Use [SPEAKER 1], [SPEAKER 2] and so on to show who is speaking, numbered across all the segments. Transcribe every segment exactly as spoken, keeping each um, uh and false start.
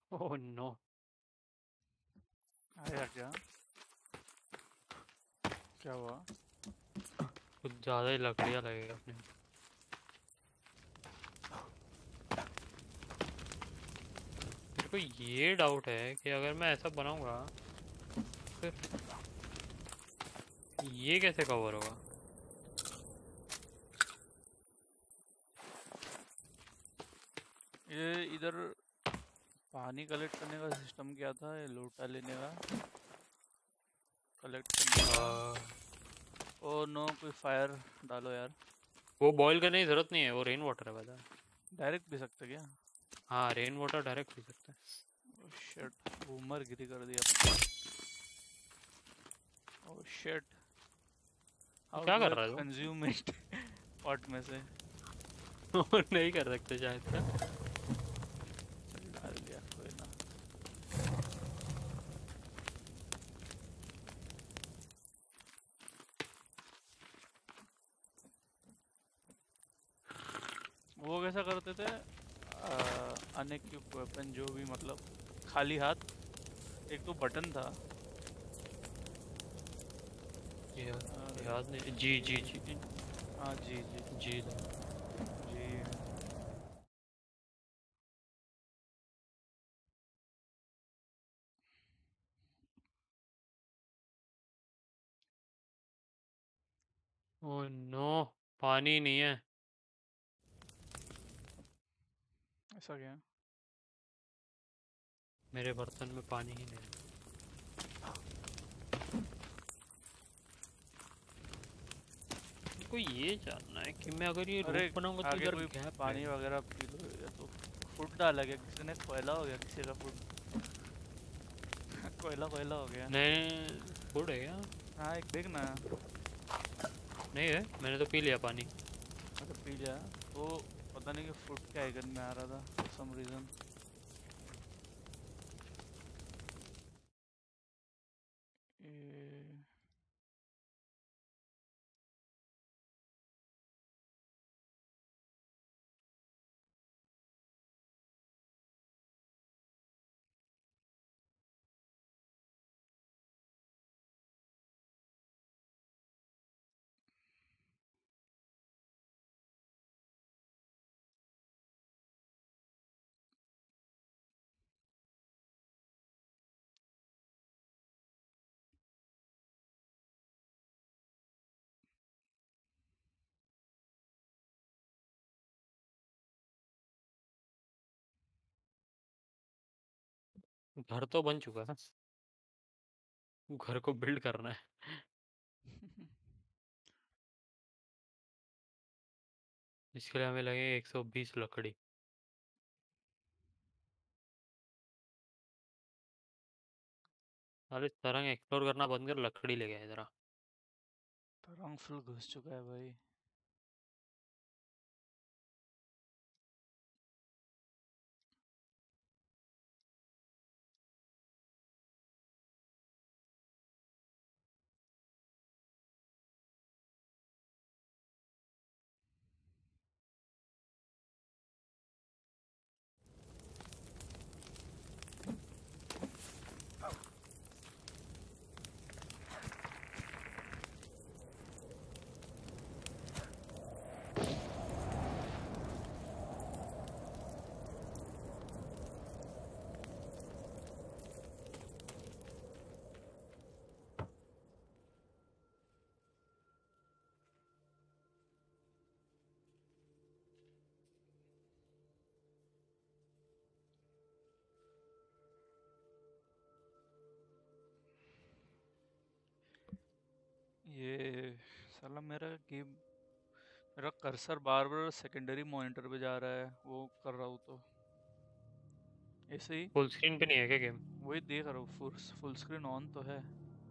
[SPEAKER 1] Oh no.
[SPEAKER 2] आया क्या? क्या हुआ?
[SPEAKER 1] कुछ ज्यादा ही लकड़ियाँ लगेगा अपने। मेरे को ये डाउट है कि अगर मैं ऐसा बनाऊंगा फिर ये कैसे कवर होगा।
[SPEAKER 2] ये इधर पानी कलेक्ट करने का सिस्टम क्या था? ये लोटा लेने का, कलेक्ट करने का।
[SPEAKER 1] आ,
[SPEAKER 2] ओ नो, कोई फायर डालो यार।
[SPEAKER 1] वो बॉईल करने की जरूरत नहीं है, वो रेन वाटर है पता है।
[SPEAKER 2] डायरेक्ट पी सकते क्या?
[SPEAKER 1] हाँ रेन वाटर डायरेक्ट पी सकते हैं।
[SPEAKER 2] ओ शिट, बूमर गिरी कर दिया अपने। ओ शिट,
[SPEAKER 1] तो
[SPEAKER 2] हाउ
[SPEAKER 1] क्या
[SPEAKER 2] डू
[SPEAKER 1] कर
[SPEAKER 2] आई
[SPEAKER 1] रहा है
[SPEAKER 2] कंज्यूम इट? पॉट में से
[SPEAKER 1] तू नहीं कर सकते शायद से।
[SPEAKER 2] चल डाल दिया, कोई ना। वो कैसा करते थे? अनइक्विप वेपन, जो भी मतलब खाली हाथ, एक तो बटन था।
[SPEAKER 1] या,
[SPEAKER 2] अरे
[SPEAKER 1] याद नहीं। जी जी जी।
[SPEAKER 2] हाँ, जी जी
[SPEAKER 1] जी था।
[SPEAKER 2] जी।
[SPEAKER 1] ओह नो, पानी नहीं है
[SPEAKER 2] ऐसा क्या?
[SPEAKER 1] मेरे बर्तन में, पानी ही नहीं है। मेरे को ये जानना है कि मैं अगर ये
[SPEAKER 2] अरे
[SPEAKER 1] रूफ बनाऊंगा तो
[SPEAKER 2] आगे
[SPEAKER 1] इधर
[SPEAKER 2] कोई
[SPEAKER 1] गैप
[SPEAKER 2] पानी
[SPEAKER 1] रहेगा।
[SPEAKER 2] वगैरह पी लो, या तो फूड डाला गया किसी ने, कोयला हो गया किसी का फूड। कोयला कोयला हो गया।
[SPEAKER 1] नहीं फूड है क्या।
[SPEAKER 2] हाँ, एक देख ना।
[SPEAKER 1] नहीं है, मैंने तो पी लिया पानी।
[SPEAKER 2] अच्छा, पी लिया तो पता नहीं कि फूड के आइकन में आ रहा था फॉर सम रीजन।
[SPEAKER 1] घर तो बन चुका है, घर को बिल्ड करना है। इसके लिए हमें लगे एक सौ बीस लकड़ी। अरे तरंग एक्सप्लोर करना बंद कर, लकड़ी ले गया जरा।
[SPEAKER 2] तो रंग फुल घुस चुका है भाई। ये साला मेरा गेम, मेरा कर्सर बार बार सेकेंडरी मॉनिटर पे जा रहा है, वो कर रहा हूँ तो ऐसे ही।
[SPEAKER 1] फुल स्क्रीन पे नहीं है क्या गेम।
[SPEAKER 2] वही देख रहा हूँ, फुल फुल स्क्रीन ऑन तो है।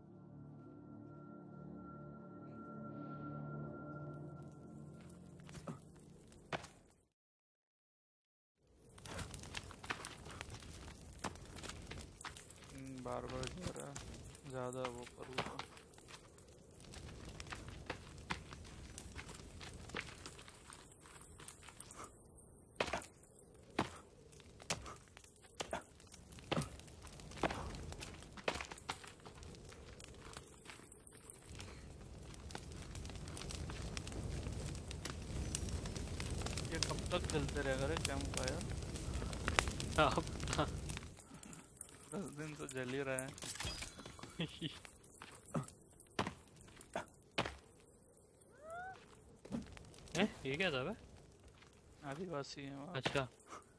[SPEAKER 2] हम्म, बार बार जा रहा है, ज़्यादा वो करूँ तो। तक जलते रहेगा रे कैंप फायर?
[SPEAKER 1] अब
[SPEAKER 2] दस दिन तो जल ही रहा है।
[SPEAKER 1] ए, ये क्या था बे?
[SPEAKER 2] आदिवासी है वहाँ।
[SPEAKER 1] अच्छा,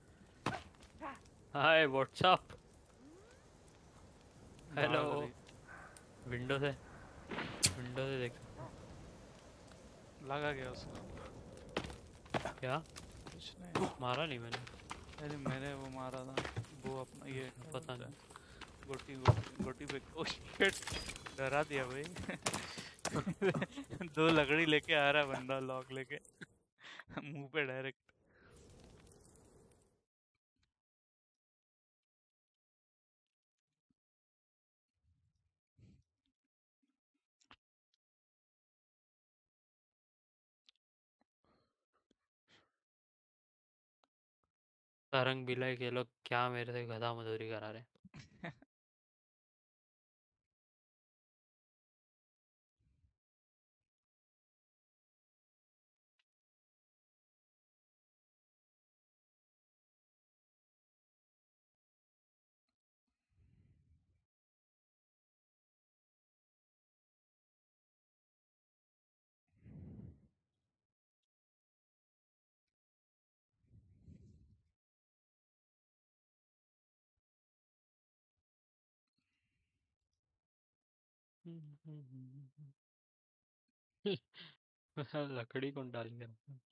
[SPEAKER 1] हाय व्हाट्सअप, हेलो।
[SPEAKER 2] भाग रही।
[SPEAKER 1] विंडो से, विंडो से देख सकते हैं।
[SPEAKER 2] लगा गया उसको।
[SPEAKER 1] क्या?
[SPEAKER 2] कुछ नहीं।
[SPEAKER 1] मारा नहीं मैंने।
[SPEAKER 2] अरे मैंने वो मारा था। वो अपना ये
[SPEAKER 1] अच्छा,
[SPEAKER 2] क्या
[SPEAKER 1] पता
[SPEAKER 2] बोलते
[SPEAKER 1] नहीं।
[SPEAKER 2] हैं, गोटी गोटी गोटी पे। ओ शिट, डरा दिया भाई। दो लकड़ी लेके आ रहा है बंदा लॉक लेके। मुंह पे डायरेक्ट।
[SPEAKER 1] तरंग बिलाई के लोग क्या मेरे से गधा मजदूरी करा रहे? लकड़ी कौन डाल गया?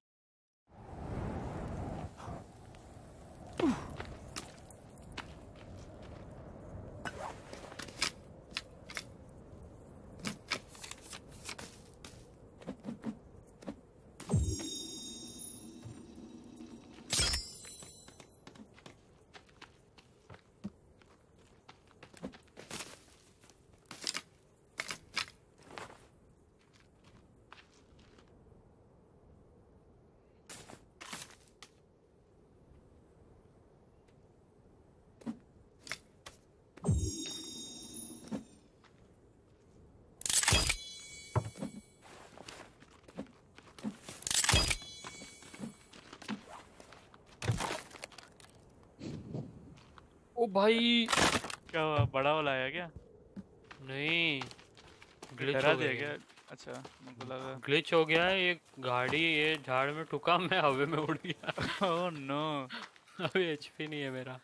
[SPEAKER 1] ओ भाई,
[SPEAKER 2] क्या हुआ, बड़ा वाला आया क्या?
[SPEAKER 1] नहीं,
[SPEAKER 2] ये
[SPEAKER 1] ग्लिच
[SPEAKER 2] डरा
[SPEAKER 1] हो
[SPEAKER 2] दिया
[SPEAKER 1] गई है।
[SPEAKER 2] क्या? अच्छा, मेरे को लगा।
[SPEAKER 1] ग्लिच हो गया है, ये गाड़ी ये झाड़ में ठुका, मैं हवा में उड़ गया।
[SPEAKER 2] Oh no.
[SPEAKER 1] अभी एचपी नहीं है मेरा।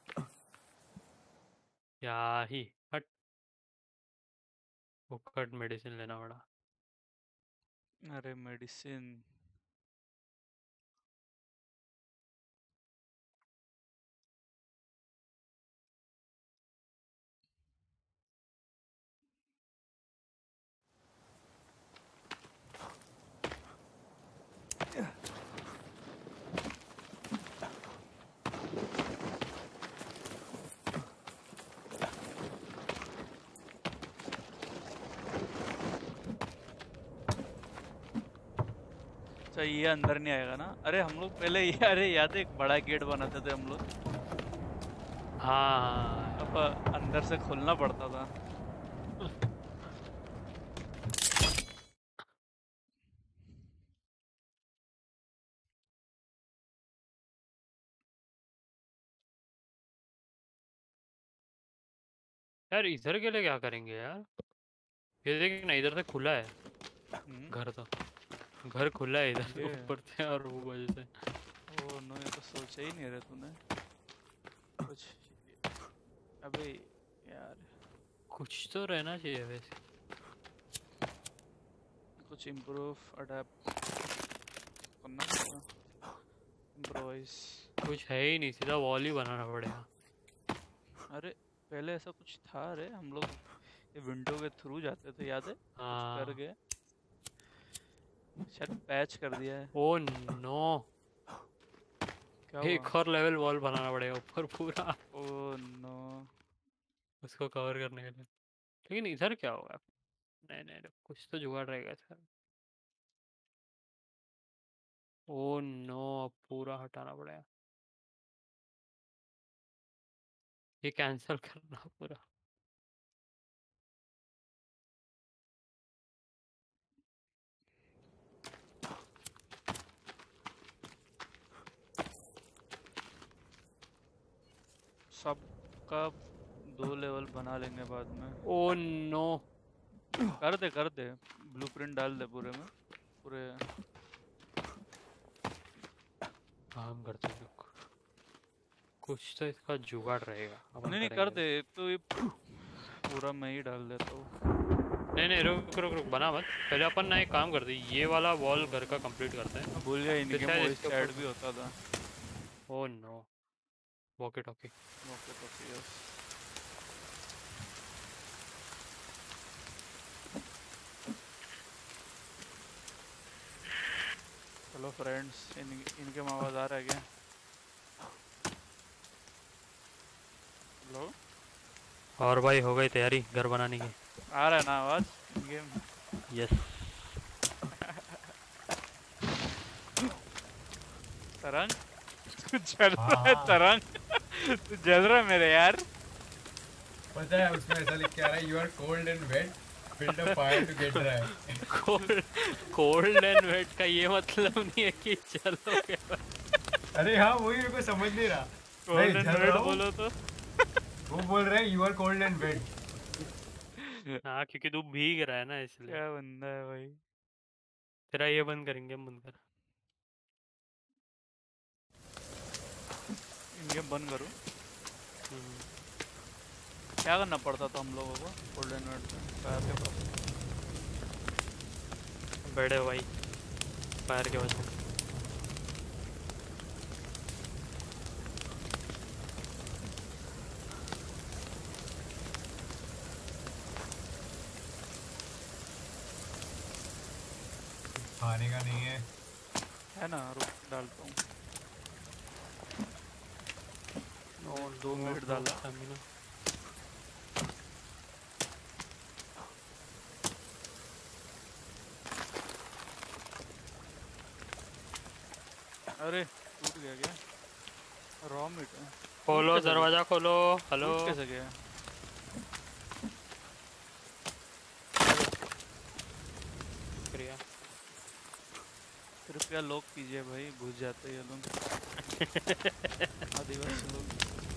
[SPEAKER 1] क्या ही, हट, फुकट मेडिसिन लेना पड़ा।
[SPEAKER 2] अरे मेडिसिन। अच्छा ये अंदर नहीं आएगा ना? अरे हम लोग पहले ये, अरे याद है एक बड़ा गेट बनाते थे हम लोग?
[SPEAKER 1] हाँ
[SPEAKER 2] अब
[SPEAKER 1] यार।
[SPEAKER 2] अंदर से खोलना पड़ता था।
[SPEAKER 1] यार इधर के लिए क्या करेंगे यार? ये देख ना, इधर से खुला है
[SPEAKER 2] हम्म।
[SPEAKER 1] घर तो। घर खुला है इधर से,
[SPEAKER 2] ये
[SPEAKER 1] ऊपर से और वो वजह से।
[SPEAKER 2] ओ नो, ये तो सोचा ही नहीं रहे तूने कुछ। अबे यार,
[SPEAKER 1] कुछ तो रहना चाहिए वैसे।
[SPEAKER 2] कुछ इम्प्रूव अडेप्ट करना पड़ेगा। इम्प्रोवाइज।
[SPEAKER 1] कुछ है ही नहीं, सीधा वॉल ही बनाना पड़ेगा।
[SPEAKER 2] अरे पहले ऐसा कुछ था, अरे हम लोग ये विंडो के थ्रू जाते थे, याद है? कुछ कर
[SPEAKER 1] हाँ।
[SPEAKER 2] गए, शायद पैच कर दिया है।
[SPEAKER 1] ओ नो,
[SPEAKER 2] क्या हुआ?
[SPEAKER 1] एक और लेवल वॉल बनाना पड़ेगा ऊपर पूरा,
[SPEAKER 2] ओ नो।
[SPEAKER 1] उसको कवर करने के लिए। लेकिन इधर क्या होगा? नहीं नहीं नहीं, कुछ तो जुगाड़ रहेगा सर। ओ नो, अब पूरा हटाना पड़ेगा, ये कैंसिल करना पूरा।
[SPEAKER 2] सबका दो लेवल बना लेंगे बाद में।
[SPEAKER 1] ओ नो,
[SPEAKER 2] कर दे कर दे, ब्लूप्रिंट डाल दे पूरे में, पूरे।
[SPEAKER 1] काम करते हैं रुक, कुछ तो इसका जुगाड़ रहेगा, अपन
[SPEAKER 2] नहीं नहीं कर
[SPEAKER 1] करेंगे।
[SPEAKER 2] दे, एक तो ये पूरा मैं ही डाल देता हूँ।
[SPEAKER 1] नहीं नहीं रुक रुक रुक, बना मत, पहले अपन ना एक काम करते हैं, ये वाला वॉल घर का कंप्लीट करते हैं,
[SPEAKER 2] मैं भूल गया इन
[SPEAKER 1] फिर
[SPEAKER 2] गेम
[SPEAKER 1] शायद
[SPEAKER 2] वॉइस
[SPEAKER 1] इसके
[SPEAKER 2] चैट
[SPEAKER 1] ऊपर।
[SPEAKER 2] भी होता था।
[SPEAKER 1] Oh no, walkie talkie.
[SPEAKER 2] Okay तो यस। हेलो फ्रेंड्स, इन इनके में आवाज आ रहा है क्या? हेलो,
[SPEAKER 1] और भाई हो गई तैयारी घर बनाने की?
[SPEAKER 2] आ रहा है ना आवाज इन गेम?
[SPEAKER 1] यस।
[SPEAKER 2] तरंग तू जल
[SPEAKER 3] हाँ
[SPEAKER 2] रहा है
[SPEAKER 3] हाँ
[SPEAKER 2] तरंग। तू जल रहा है मेरे यार।
[SPEAKER 3] पता है उसमें ऐसा लिख के आ रहा है, you are cold and wet, build a fire to get dry.
[SPEAKER 1] Cold cold and wet का ये मतलब नहीं है कि चलो क्या।
[SPEAKER 3] अरे हाँ वही मेरे को समझ नहीं रहा।
[SPEAKER 2] कोल्ड
[SPEAKER 3] मैं
[SPEAKER 2] एंड
[SPEAKER 3] जल
[SPEAKER 2] वेट
[SPEAKER 3] रहा हूँ,
[SPEAKER 2] बोलो तो।
[SPEAKER 3] वो बोल रहे हैं you are cold and wet.
[SPEAKER 1] हाँ क्योंकि तू भीग रहा है ना इसलिए।
[SPEAKER 2] क्या बंदा है भाई।
[SPEAKER 1] तेरा ये बंद करेंगे हम, बंद कर।
[SPEAKER 2] इन गेम बंद करो।
[SPEAKER 1] हम्म,
[SPEAKER 2] क्या करना पड़ता था हम लोगों को कोल्ड एंड वेट में? फायर के पास।
[SPEAKER 1] बैठे भाई फायर के वजह से।
[SPEAKER 3] खाने का नहीं है।
[SPEAKER 2] है ना, रुक डालता हूँ।
[SPEAKER 1] और
[SPEAKER 2] दो मिनट डाला।
[SPEAKER 1] स्टेमिना।
[SPEAKER 2] अरे टूट गया क्या? रॉ मीट है। टूट
[SPEAKER 1] खोलो
[SPEAKER 2] कैसे गया?
[SPEAKER 1] दरवाजा खोलो। हेलो।
[SPEAKER 2] टूट कैसे गया?
[SPEAKER 1] शुक्रिया।
[SPEAKER 2] कृपया लॉक कीजिए भाई, घुस जाते हैं ये लोग। आदिवासी लोग।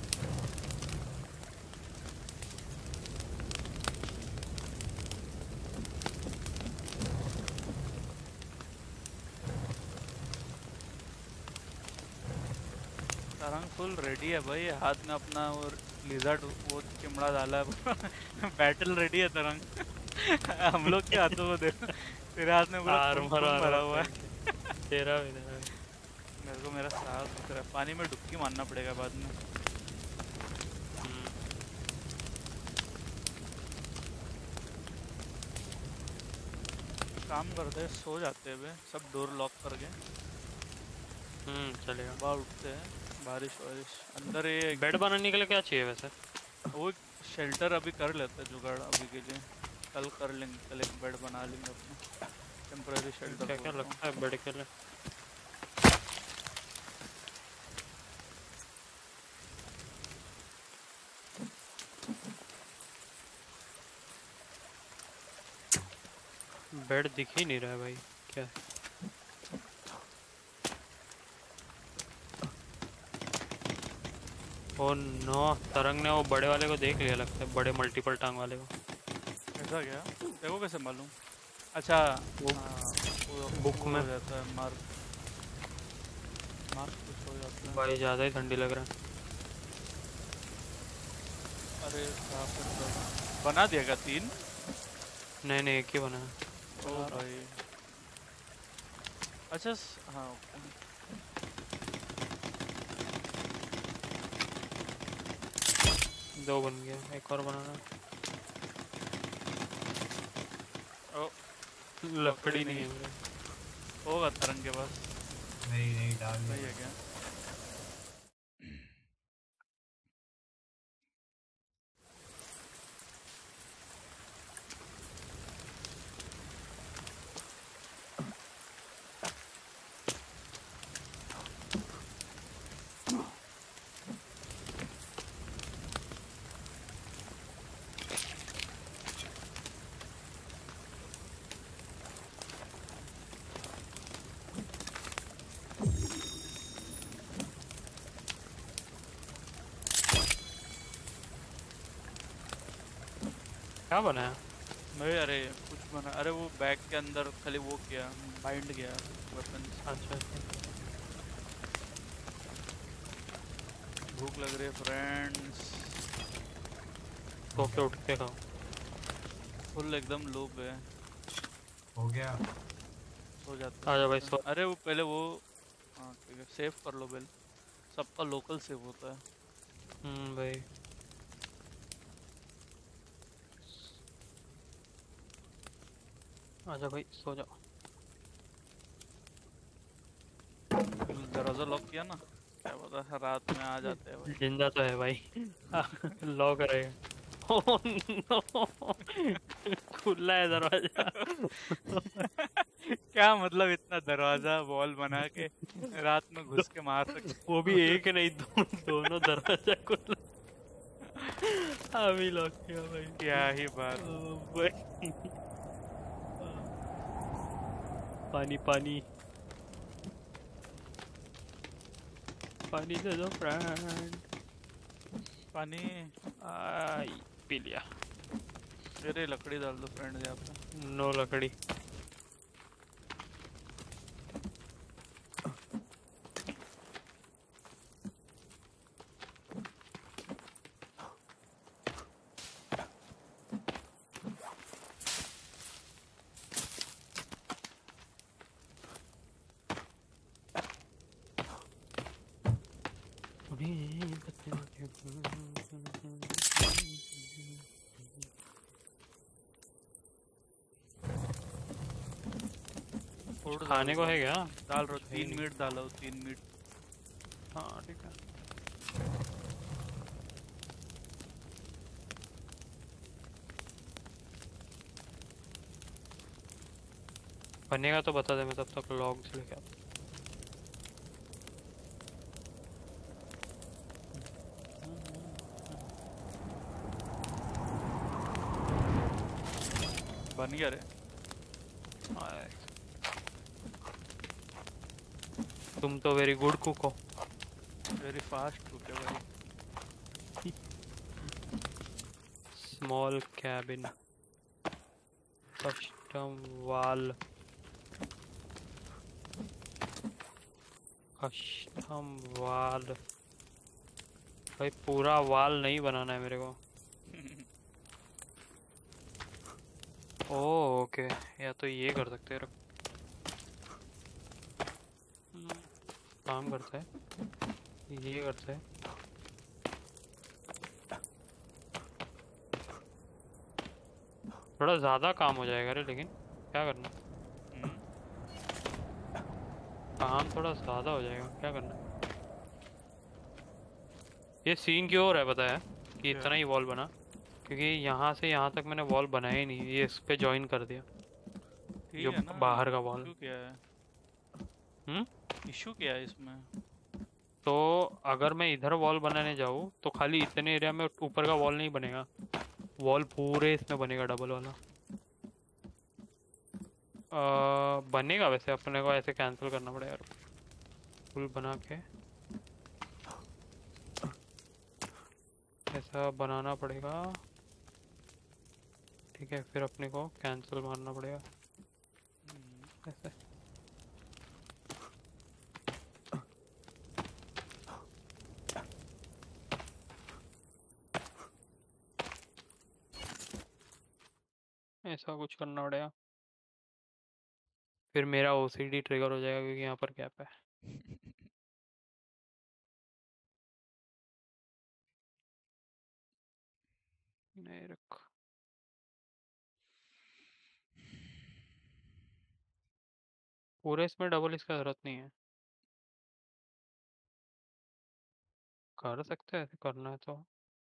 [SPEAKER 2] तरंग फुल रेडी है भाई, हाथ में अपना और लिजर्ड वो चिमड़ा डाला है। बैटल रेडी है तरंग। हम लोग के हाथों में देखो, तेरे हाथ में पूरा खून
[SPEAKER 1] आर्मर
[SPEAKER 2] खून भरा
[SPEAKER 1] आर्मर
[SPEAKER 2] हुआ है।
[SPEAKER 1] पहन के। तेरा भी तेरा भी।
[SPEAKER 2] मेरे को मेरा साथ दिख रहा है, पानी में डुबकी मारना पड़ेगा बाद में।
[SPEAKER 1] हम्म,
[SPEAKER 2] काम करते हैं, सो जाते हैं, सब डोर लॉक करके
[SPEAKER 1] हम्म चलेगा।
[SPEAKER 2] सुबह उठते हैं। बारिश वारिश अंदर ये
[SPEAKER 1] बेड बनाने के लिए क्या चाहिए वैसे?
[SPEAKER 2] वो शेल्टर अभी कर लेते हैं जुगाड़ अभी के लिए। कल कर लेंगे, कल एक बेड बना लेंगे अपना टेम्पररी शेल्टर
[SPEAKER 1] क्या क्या
[SPEAKER 2] बोलता हूँ।
[SPEAKER 1] लगता है बेड के लिए? बेड दिख ही नहीं रहा है भाई, क्या है? ओ नो, तरंग ने वो बड़े वाले को देख लिया लगता है, बड़े मल्टीपल टांग वाले को।
[SPEAKER 2] ऐसा क्या? देखो कैसे मालूम? अच्छा
[SPEAKER 1] वो
[SPEAKER 2] हाँ, वो
[SPEAKER 1] बुक
[SPEAKER 2] वो
[SPEAKER 1] में।
[SPEAKER 2] हो जाता है मार्क। मार्क कुछ हो जाता है।
[SPEAKER 1] भाई ज़्यादा ही ठंडी लग रहा है।
[SPEAKER 2] अरे कहाँ पर तो बना दिया क्या तीन?
[SPEAKER 1] नहीं नहीं, एक ही बना है।
[SPEAKER 2] ओ भाई अच्छा स- हाँ ओके।
[SPEAKER 1] दो बन गया, एक और बनाना।
[SPEAKER 2] ओ
[SPEAKER 1] लकड़ी नहीं है मेरे।
[SPEAKER 2] होगा तरंग के पास।
[SPEAKER 3] नहीं नहीं डाल
[SPEAKER 2] सही
[SPEAKER 3] दिया।
[SPEAKER 2] है क्या?
[SPEAKER 1] क्या बनाया?
[SPEAKER 2] मैं अरे कुछ बना, अरे वो बैग के अंदर खाली वो किया, बाइंड किया वेपन्स।
[SPEAKER 1] अच्छा अच्छा।
[SPEAKER 2] भूख लग रही है फ्रेंड्स।
[SPEAKER 1] सो के उठ के खाओ।
[SPEAKER 2] फुल एकदम लो पे है।
[SPEAKER 3] हो गया।
[SPEAKER 2] सो जाते
[SPEAKER 1] आ
[SPEAKER 2] सो
[SPEAKER 1] जाओ भाई
[SPEAKER 2] जाते।
[SPEAKER 1] सो।
[SPEAKER 2] अरे वो पहले वो, हाँ ठीक है, सेव कर लो बेल। सबका लोकल सेव होता है।
[SPEAKER 1] हम्म भाई। आ जाओ भाई सो जाओ।
[SPEAKER 2] दरवाजा लॉक किया ना, क्या पता रात में आ जाते हैं भाई।
[SPEAKER 1] जिंदा तो है भाई। लॉक करेगा। Oh no. खुला है दरवाजा।
[SPEAKER 2] क्या मतलब इतना दरवाजा वॉल बना के रात में
[SPEAKER 1] दो,
[SPEAKER 2] घुस के मार सकते
[SPEAKER 1] वो भी
[SPEAKER 2] हो।
[SPEAKER 1] एक नहीं दो, दोनों दरवाजा खुला। अभी लॉक किया भाई।
[SPEAKER 2] क्या ही बात।
[SPEAKER 1] ओ भाई। पानी पानी। पानी दे दो फ्रेंड।
[SPEAKER 2] पानी।
[SPEAKER 1] आई पी लिया।
[SPEAKER 2] अरे लकड़ी डाल दो फ्रेंड यहाँ पे।
[SPEAKER 1] नो लकड़ी।
[SPEAKER 2] फूड डाल
[SPEAKER 1] खाने को
[SPEAKER 2] दो।
[SPEAKER 1] है क्या?
[SPEAKER 2] डाल रहा
[SPEAKER 1] कुछ
[SPEAKER 2] हूँ,
[SPEAKER 1] है ही
[SPEAKER 2] तीन
[SPEAKER 1] नहीं।
[SPEAKER 2] मीट डालो, तीन मीट।
[SPEAKER 1] हाँ ठीक है। बनेगा तो बता दे, मैं तब तक लॉग्स लेके आता
[SPEAKER 2] बन गया रे।
[SPEAKER 1] हूँ। आए, तुम तो वेरी गुड कुक हो।
[SPEAKER 2] वेरी फास्ट कुक है भाई।
[SPEAKER 1] Small cabin, custom wall, custom wall. भाई पूरा वाल नहीं बनाना है मेरे को। ओह ओके, या तो ये कर सकते हैं। हम्म, काम करते हैं, ये करते हैं। थोड़ा ज़्यादा काम हो जाएगा रे, लेकिन क्या करना है?
[SPEAKER 2] हम्म,
[SPEAKER 1] काम थोड़ा ज़्यादा हो जाएगा, क्या करना है? ये सीन क्यों हो रहा है पता है कि
[SPEAKER 2] क्या
[SPEAKER 1] इतना ही वॉल बना? क्योंकि यहाँ से यहाँ तक मैंने वॉल बनाया ही नहीं, ये इस पे ज्वाइन कर दिया,
[SPEAKER 2] ठीक
[SPEAKER 1] जो
[SPEAKER 2] है ना।
[SPEAKER 1] बाहर का वॉल।
[SPEAKER 2] इशू क्या है?
[SPEAKER 1] हम्म।
[SPEAKER 2] इशू क्या है इसमें?
[SPEAKER 1] तो अगर मैं इधर वॉल बनाने जाऊँ तो खाली इतने एरिया में ऊपर का वॉल नहीं बनेगा, वॉल पूरे इसमें बनेगा डबल वाला। अ, बनेगा वैसे, अपने को ऐसे कैंसिल करना पड़ेगा यार, फुल बना के ऐसा बनाना पड़ेगा। ठीक है, फिर अपने को कैंसिल मारना पड़ेगा
[SPEAKER 2] हम्म,
[SPEAKER 1] ऐसे। ऐसा कुछ करना पड़ेगा, फिर मेरा ओसीडी ट्रिगर हो जाएगा क्योंकि यहाँ पर गैप है। नहीं रख, पूरे इसमें डबल इसका जरूरत नहीं है, कर सकते हैं ऐसे करना है तो।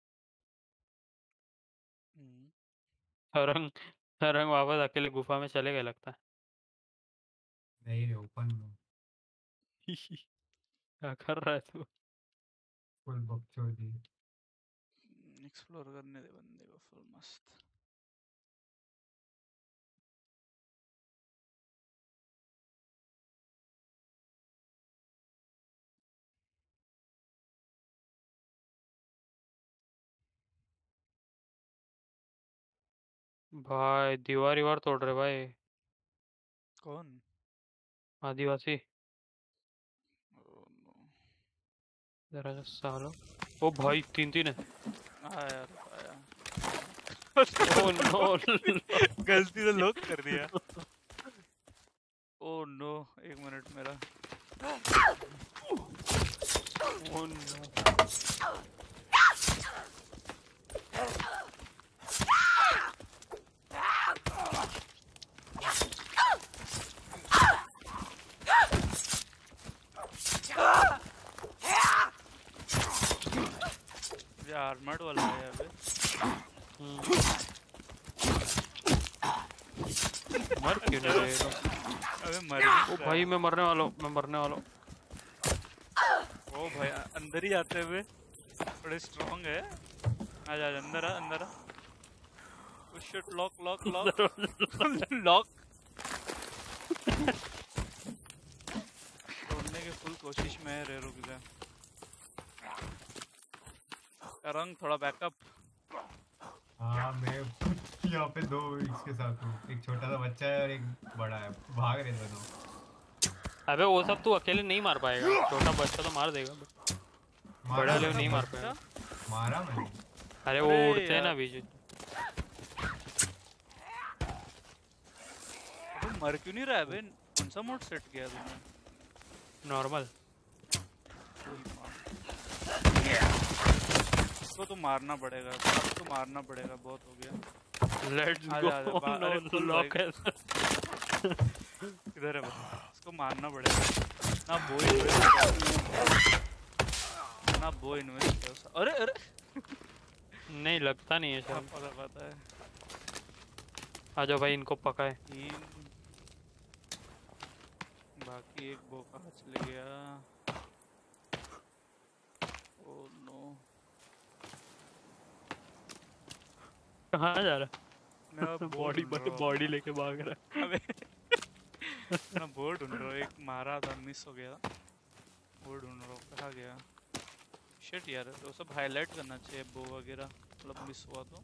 [SPEAKER 2] हम्म।
[SPEAKER 1] तरंग, तरंग वापस अकेले गुफा में चले गए लगता
[SPEAKER 3] नहीं रे, ओपन में
[SPEAKER 1] है। क्या कर रहा है तू?
[SPEAKER 3] फुल बकचोदी।
[SPEAKER 2] एक्सप्लोर करने दे बंदे को फुल मस्त।
[SPEAKER 1] भाई दीवार दीवार तोड़ रहे भाई।
[SPEAKER 2] कौन?
[SPEAKER 1] आदिवासी।
[SPEAKER 2] Oh, no.
[SPEAKER 1] जरा सा सालो। ओ भाई तीन तीन है।
[SPEAKER 2] हाँ यार आया।
[SPEAKER 1] Oh no.
[SPEAKER 2] गलती से लॉक कर दिया। ओह नो, एक मिनट मेरा।
[SPEAKER 1] Oh no.
[SPEAKER 2] ये आर्मर्ड वाला है अबे।
[SPEAKER 1] मर क्यों नहीं रहे लोग?
[SPEAKER 2] अबे मर भी
[SPEAKER 1] ओ
[SPEAKER 2] रहा
[SPEAKER 1] भाई
[SPEAKER 2] है।
[SPEAKER 1] मैं मरने वाला हूँ, मैं मरने वाला हूँ।
[SPEAKER 2] ओ भाई अंदर ही आते हुए बड़े स्ट्रांग है। आ जा अंदर आ अंदर आ। Shit, lock lock lock lock. तोड़ने की फुल कोशिश में है रे, रुक जा। रंग थोड़ा बैकअप।
[SPEAKER 3] हाँ मैं यहाँ पे दो इसके साथ हूँ, एक छोटा सा बच्चा है और एक बड़ा है, भाग रहे दोनों।
[SPEAKER 1] अबे वो सब तू अकेले नहीं मार पाएगा, छोटा बच्चा तो मार देगा, बड़े
[SPEAKER 3] मारा
[SPEAKER 1] वाले को
[SPEAKER 3] मैंने,
[SPEAKER 1] नहीं मार
[SPEAKER 2] अच्छा
[SPEAKER 1] पाएगा।
[SPEAKER 3] मारा मैंने।
[SPEAKER 1] अरे वो
[SPEAKER 2] अरे
[SPEAKER 1] उड़ते हैं ना
[SPEAKER 2] यार।
[SPEAKER 1] बीच।
[SPEAKER 2] अबे मर क्यों नहीं रहा है बे? कौन सा मोड सेट किया तूने?
[SPEAKER 1] नॉर्मल।
[SPEAKER 2] इसको तो मारना पड़ेगा, अब तो मारना पड़ेगा, बहुत हो गया।
[SPEAKER 1] लेट्स
[SPEAKER 2] आजा आजा
[SPEAKER 1] गो।
[SPEAKER 2] बा-
[SPEAKER 1] नो
[SPEAKER 2] अरे खुल
[SPEAKER 1] लॉक
[SPEAKER 2] भाई,
[SPEAKER 1] है।
[SPEAKER 2] किधर है बता? इसको मारना पड़ेगा ना। बो इन्वेस्ट ना, बो इन्वेस्ट कर। अरे अरे
[SPEAKER 1] नहीं लगता नहीं है
[SPEAKER 2] हाँ,
[SPEAKER 1] शायद।
[SPEAKER 2] पता पता है।
[SPEAKER 1] आ जाओ भाई इनको पकाए।
[SPEAKER 2] तीन। बाकी एक बो कहाँ चले गया? Oh no.
[SPEAKER 1] कहाँ जा रहा
[SPEAKER 2] मैं
[SPEAKER 1] है?
[SPEAKER 2] बो
[SPEAKER 1] बॉडी
[SPEAKER 2] ढूंढ रहा हूँ
[SPEAKER 1] बॉडी
[SPEAKER 2] अपना।
[SPEAKER 1] लेके भाग रहा
[SPEAKER 2] अबे मैं बो ढूंढ रहा हूँ, एक मारा था मिस हो गया। वो ढूंढ रहा हूँ, कहाँ गया? शिट यार, तो सब हाईलाइट करना चाहिए बो वगैरह, मतलब मिस हुआ तो।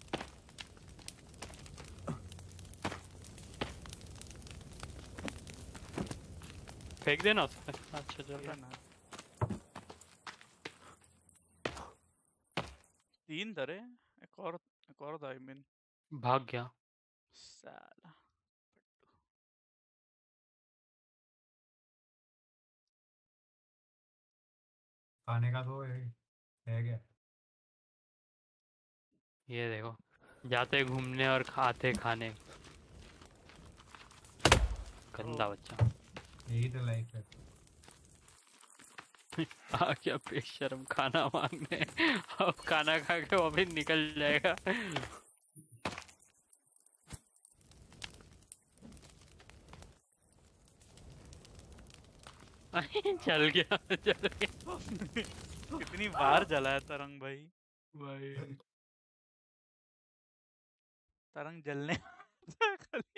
[SPEAKER 1] है। फेंक देना उसमें। अच्छा चल
[SPEAKER 2] ये
[SPEAKER 1] रहा
[SPEAKER 2] ना तीन धरे, एक और एक और था आई मीन।
[SPEAKER 1] है। भाग गया।
[SPEAKER 2] साला
[SPEAKER 3] खाने का तो है, है क्या?
[SPEAKER 1] ये देखो, जाते घूमने और खाते खाने।
[SPEAKER 2] ओ,
[SPEAKER 1] गंदा बच्चा।
[SPEAKER 3] यही तो लाइफ है।
[SPEAKER 1] आ क्या बेशर्म खाना मांगने। अब खाना खा के वो भी निकल जाएगा। चल गया चल गया।
[SPEAKER 2] कितनी बार जलाया तरंग भाई।
[SPEAKER 1] भाई
[SPEAKER 2] तरंग जलने खाली।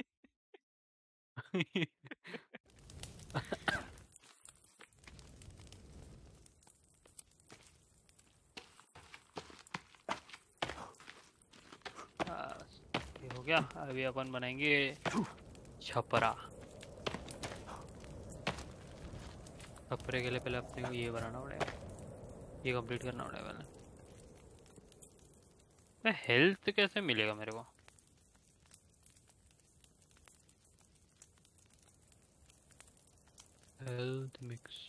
[SPEAKER 1] बस, ये हो गया। अभी अपन बनाएंगे छपरा। छपरे के लिए पहले अपने को ये बनाना पड़ेगा, ये कंप्लीट करना पड़ेगा पहले। हेल्थ कैसे मिलेगा मेरे को? Health mix.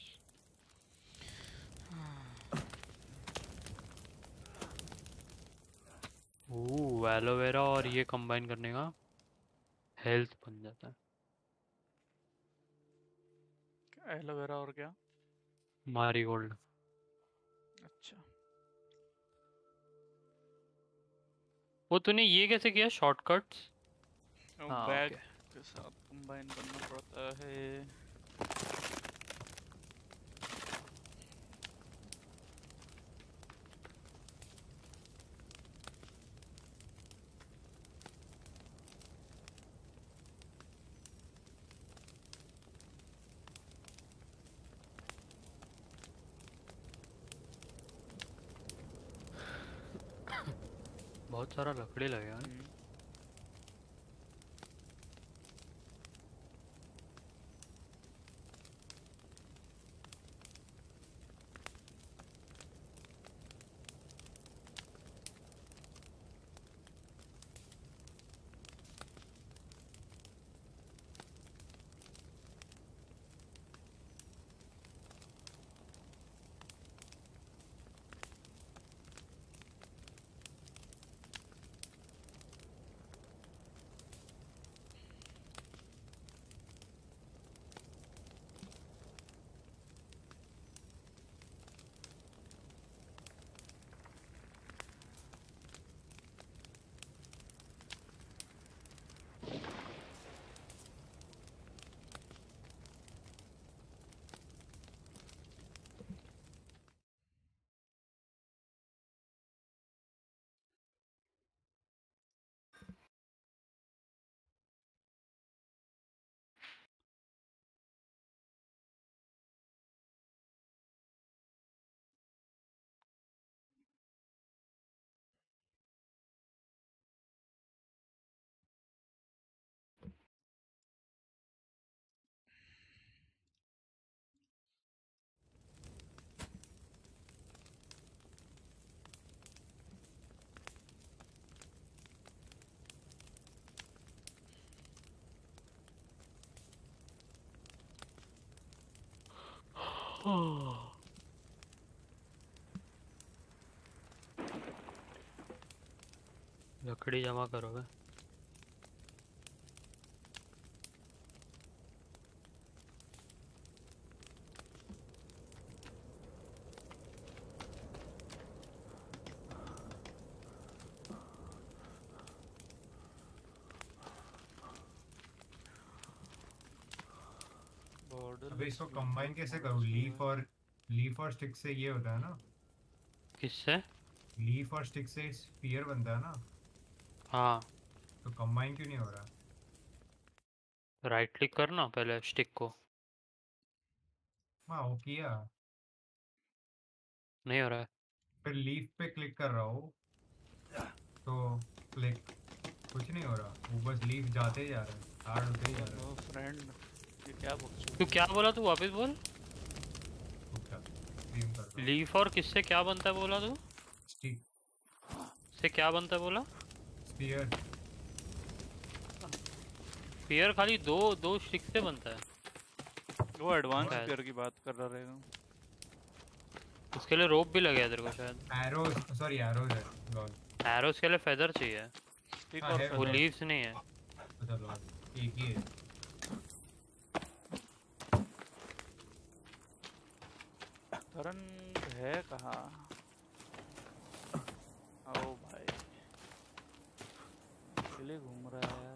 [SPEAKER 1] ओह एलोवेरा और ये कंबाइन करने का हेल्थ बन जाता है।
[SPEAKER 2] एलोवेरा और क्या?
[SPEAKER 1] मारीगोल्ड।
[SPEAKER 2] अच्छा,
[SPEAKER 1] वो तूने ये कैसे किया शॉर्टकट्स?
[SPEAKER 2] वो
[SPEAKER 1] हाँ
[SPEAKER 2] बैग
[SPEAKER 1] ओके।
[SPEAKER 2] के साथ कंबाइन करना पड़ता है।
[SPEAKER 1] बहुत सारा लकड़ी लगेगा।
[SPEAKER 2] हम्म,
[SPEAKER 1] लकड़ी जमा करोगे?
[SPEAKER 3] अबे इसको कंबाइन कैसे करूँ? लीफ और लीफ और स्टिक से ये होता है ना?
[SPEAKER 1] किससे?
[SPEAKER 3] लीफ और स्टिक से स्पीयर बनता है ना?
[SPEAKER 1] हाँ,
[SPEAKER 3] तो कंबाइन क्यों नहीं हो रहा?
[SPEAKER 1] राइट क्लिक करना पहले स्टिक को।
[SPEAKER 3] हाँ वो किया,
[SPEAKER 1] नहीं हो रहा है।
[SPEAKER 3] फिर लीफ पे क्लिक कर रहा हूँ तो क्लिक कुछ नहीं हो रहा, वो बस लीफ जाते ही जा रहा है, हार्ड होते ही जा रहा
[SPEAKER 2] हेलो फ्रेंड, ये क्या बकचोदी
[SPEAKER 1] तू
[SPEAKER 2] है?
[SPEAKER 1] क्या बोला? तू वापस बोल।
[SPEAKER 3] है। रुक जा, स्ट्रीम कर रहा हूँ।
[SPEAKER 1] लीफ और किससे क्या बनता है बोला तू?
[SPEAKER 3] स्टिक,
[SPEAKER 1] से क्या बनता है बोला?
[SPEAKER 3] स्पीयर।
[SPEAKER 1] पेयर खाली दो दो स्टिक से बनता है
[SPEAKER 2] वो एडवांस
[SPEAKER 1] शायद।
[SPEAKER 2] पेयर की बात कर रहा रहेगा।
[SPEAKER 1] उसके लिए रोप भी लगेगा तेरे को शायद।
[SPEAKER 3] एरोज, सॉरी एरोज है, लॉल।
[SPEAKER 1] एरोस के लिए फेदर चाहिए,
[SPEAKER 2] स्टिक
[SPEAKER 3] हाँ
[SPEAKER 2] और
[SPEAKER 3] है
[SPEAKER 1] वो
[SPEAKER 3] feather।
[SPEAKER 1] लीव्स नहीं है।
[SPEAKER 3] अच्छा लॉल, एक ही है।
[SPEAKER 2] करण है कहाँ? आओ भाई, अकेले घूम रहा है यार।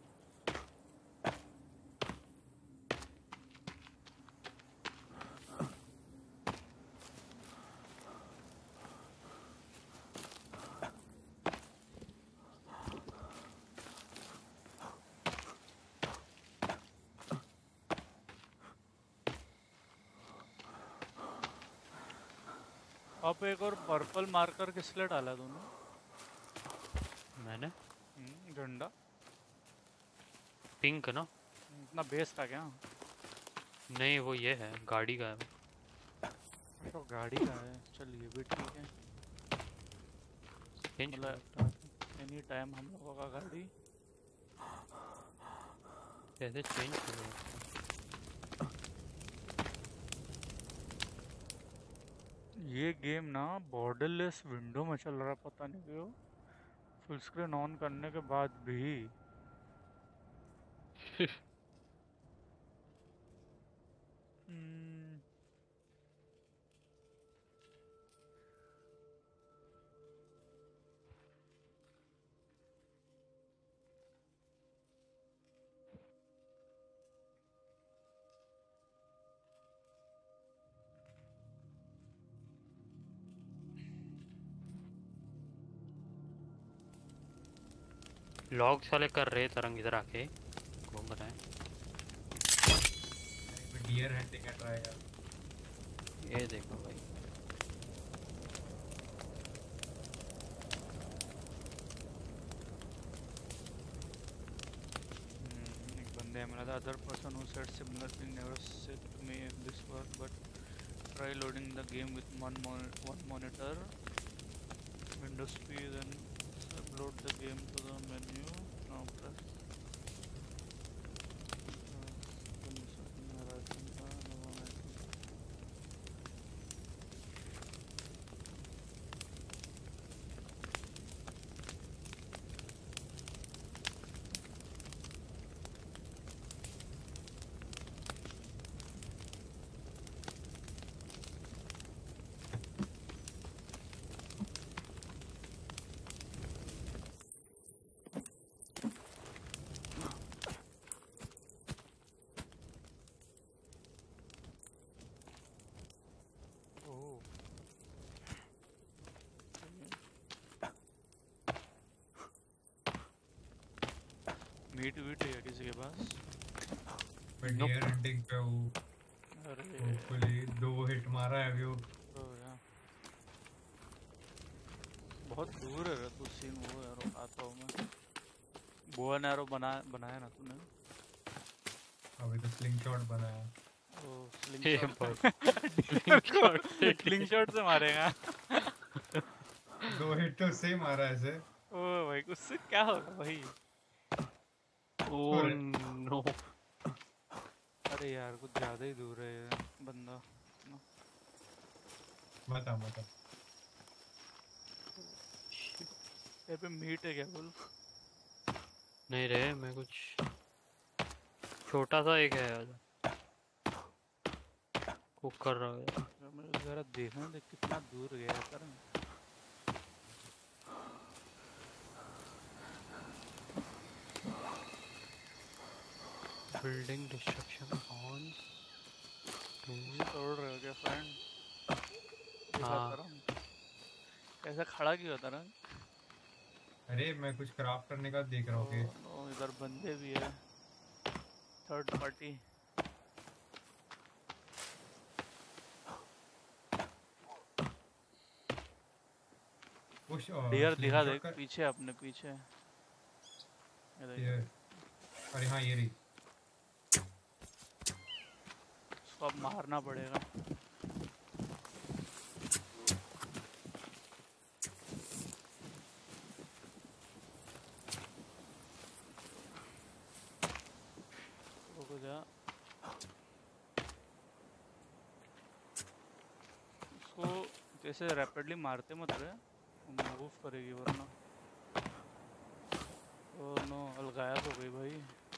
[SPEAKER 2] आप एक और पर्पल मार्कर किस लिए डाला दोनों?
[SPEAKER 1] मैंने
[SPEAKER 2] हम्म, झंडा
[SPEAKER 1] पिंक ना।
[SPEAKER 2] इतना बेस का क्या?
[SPEAKER 1] नहीं वो ये है, गाड़ी का है।
[SPEAKER 2] तो गाड़ी का है, चल ये भी ठीक है।
[SPEAKER 1] चेंज
[SPEAKER 2] मतलब एनी टाइम हम लोगों का गाड़ी।
[SPEAKER 1] कैसे चेंज करोगे?
[SPEAKER 2] ये गेम ना बॉर्डरलेस विंडो में चल रहा है, पता नहीं क्यों। फुल स्क्रीन ऑन करने के बाद भी। हम्म,
[SPEAKER 1] लॉग साले कर रहे तरंग इधर आके घूम रहे हैं।
[SPEAKER 3] डियर हंटिंग का ट्राई कर।
[SPEAKER 1] ये देखो भाई,
[SPEAKER 2] हम्म, एक बंदे है मेरा, other person who said similar thing never said to me this work but try loading the game with one one monitor window speed and upload the game to the menu. Now press मीट वीट है किसी के पास?
[SPEAKER 3] मैं dear hunting पे हूँ।
[SPEAKER 2] अरे
[SPEAKER 3] hopefully दो हिट मारा है अभी वो।
[SPEAKER 2] तो यार बहुत दूर है तू सीन। वो यार आता हूँ मैं। बोआ नैरो बना बनाया ना तूने?
[SPEAKER 3] अभी तो स्लिंग शॉट बनाया।
[SPEAKER 2] ओ स्लिंग
[SPEAKER 1] ये
[SPEAKER 2] शॉट
[SPEAKER 1] बहुत
[SPEAKER 2] स्लिंग शॉट से मारेगा।
[SPEAKER 3] दो हिट तो सेम मारा है ऐसे।
[SPEAKER 2] ओ भाई उससे क्या होगा भाई?
[SPEAKER 1] Oh no.
[SPEAKER 2] अरे यार कुछ ज्यादा ही दूर है ये बंदा ना।
[SPEAKER 3] मत आ मत आ।
[SPEAKER 2] यहाँ पे मीट है क्या बोल?
[SPEAKER 1] नहीं रे, मैं कुछ छोटा सा एक है यार, कुक कर रहा हूँ यार।
[SPEAKER 2] मेरे को जरा देखना दे कितना दूर गया है तरंग।
[SPEAKER 1] Building destruction on too.
[SPEAKER 2] तोड़ रहे हो क्या फ्रेंड? देखा
[SPEAKER 1] हाँ
[SPEAKER 2] तरंग कैसा खड़ा क्यों होता रंग?
[SPEAKER 3] अरे मैं कुछ क्राफ्ट करने का देख रहा हूँ कि
[SPEAKER 2] नो इधर बंदे भी है, थर्ड पार्टी।
[SPEAKER 3] पुश
[SPEAKER 2] डियर दिखा
[SPEAKER 3] स्लिंगशॉट
[SPEAKER 2] देख
[SPEAKER 3] कर।
[SPEAKER 2] पीछे, अपने पीछे ये देख।
[SPEAKER 3] ये अरे हाँ ये रही।
[SPEAKER 2] उसको अब मारना पड़ेगा। रुको जा, उसको जैसे रैपिडली मारते मत रहे, मूव करेगी वरना। ओह नो, अलगायब हो गई भाई।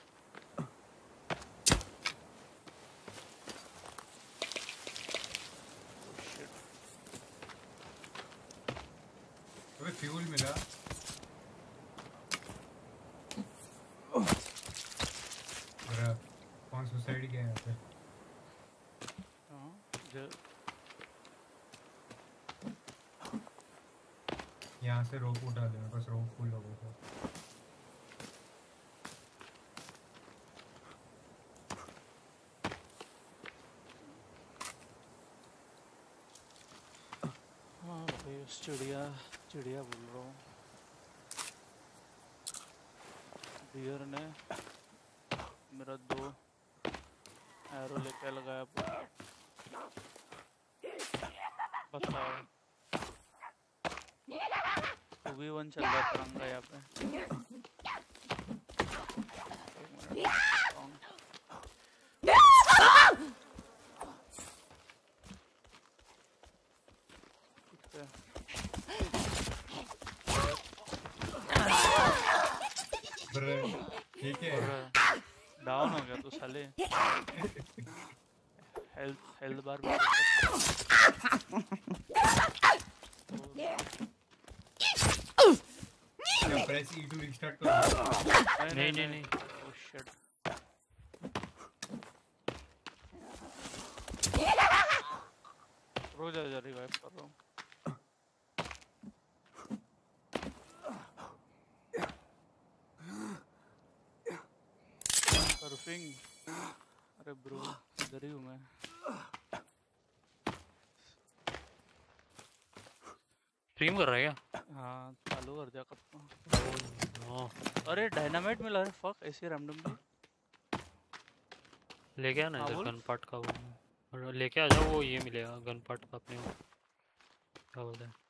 [SPEAKER 2] शिट,
[SPEAKER 3] अबे फ्यूल मिला। अरे कौन सुसाइड किया यहाँ पे?
[SPEAKER 2] हाँ ज-
[SPEAKER 3] यहाँ से रोप उठा दे, मेरे पास रोप फुल हो गया था।
[SPEAKER 2] हाँ भाई उस चिड़िया चिड़िया बोल रहा हूँ, डियर ने मेरा दो एरो लेके लगाया। बताओ, टू वी वन चल रहा है तिरंगा यहाँ पे। एक मिनट, song। ठीक है।
[SPEAKER 3] ब्रे, ठीक है।
[SPEAKER 2] डाउन हो गया तू साले। हेल्थ हेल्थ बार भी
[SPEAKER 3] क्या प्रेस ई टू रिस्टार्ट करो?
[SPEAKER 1] नहीं नहीं नहीं।
[SPEAKER 2] ओह शिट, रुक जा जा, रिवाइव कर रहा हूँ। सर्फिंग, अरे ब्रो इधर ही हूँ मैं।
[SPEAKER 1] स्ट्रीम कर रहा है क्या?
[SPEAKER 2] हाँ चालू कर दिया कब को।
[SPEAKER 1] नो,
[SPEAKER 2] अरे डायनामाइट मिला है, फक ऐसे रैंडमली।
[SPEAKER 1] लेके आना
[SPEAKER 2] हाँ
[SPEAKER 1] इधर
[SPEAKER 2] बोल।
[SPEAKER 1] गन पार्ट का वो, और लेके आ जाओ, वो ये मिलेगा गन पार्ट का अपने को। क्या बोलते हैं,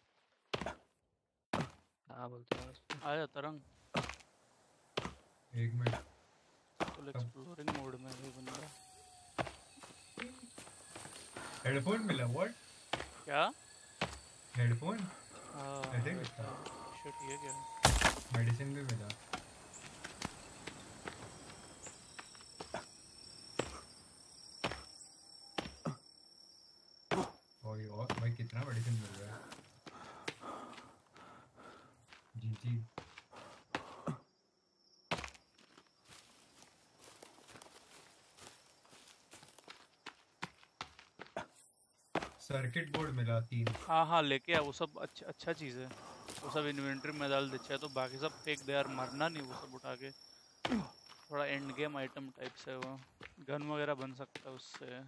[SPEAKER 1] क्या बोलते हैं उसको?
[SPEAKER 2] आया तरंग,
[SPEAKER 3] एक मिनट।
[SPEAKER 2] फुल एक्सप्लोरिंग मोड में है बंदा।
[SPEAKER 3] हेडफोन मिला? व्हाट?
[SPEAKER 2] क्या?
[SPEAKER 3] हेडफोन?
[SPEAKER 2] हाँ
[SPEAKER 3] ऐसे ही मिलता?
[SPEAKER 2] शिट, ये क्या है?
[SPEAKER 3] मेडिसिन भी मिला। ओए और भाई कितना मेडिसिन मिल रहा है। जी जी। सर्किट बोर्ड मिला तीन।
[SPEAKER 2] हाँ हाँ लेके आ, वो सब अच्छा अच्छा चीज़ है। वो सब इन्वेंटरी में डाल देते हैं, तो बाकी सब फेंक दे यार, मरना नहीं वो सब उठा के। थोड़ा एंड गेम आइटम टाइप से वो गन वगैरह बन सकता है उससे।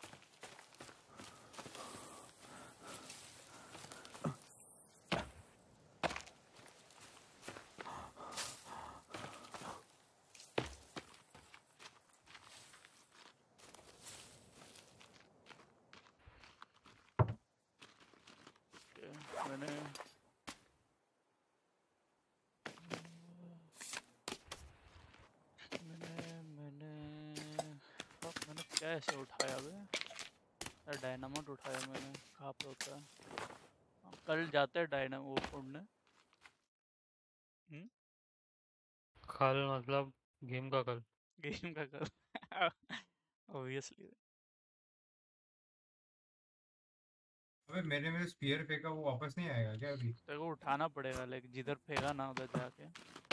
[SPEAKER 2] मैंने मैंने मैंने fuck, मैंने क्या ऐसे उठाया बे? अरे डायनामोट उठाया मैंने, कहाँ पे होता है? हाँ, कल जाते हैं डायनामो फोड़ने। हम्म
[SPEAKER 1] कल मतलब गेम का कल?
[SPEAKER 2] गेम का कल। ऑब्वियसली।
[SPEAKER 3] अबे मैंने मेरे स्पीयर फेंका, वो वापस नहीं आएगा क्या अभी?
[SPEAKER 2] तेरे को उठाना पड़ेगा, लाइक जिधर फेंका ना उधर जाके।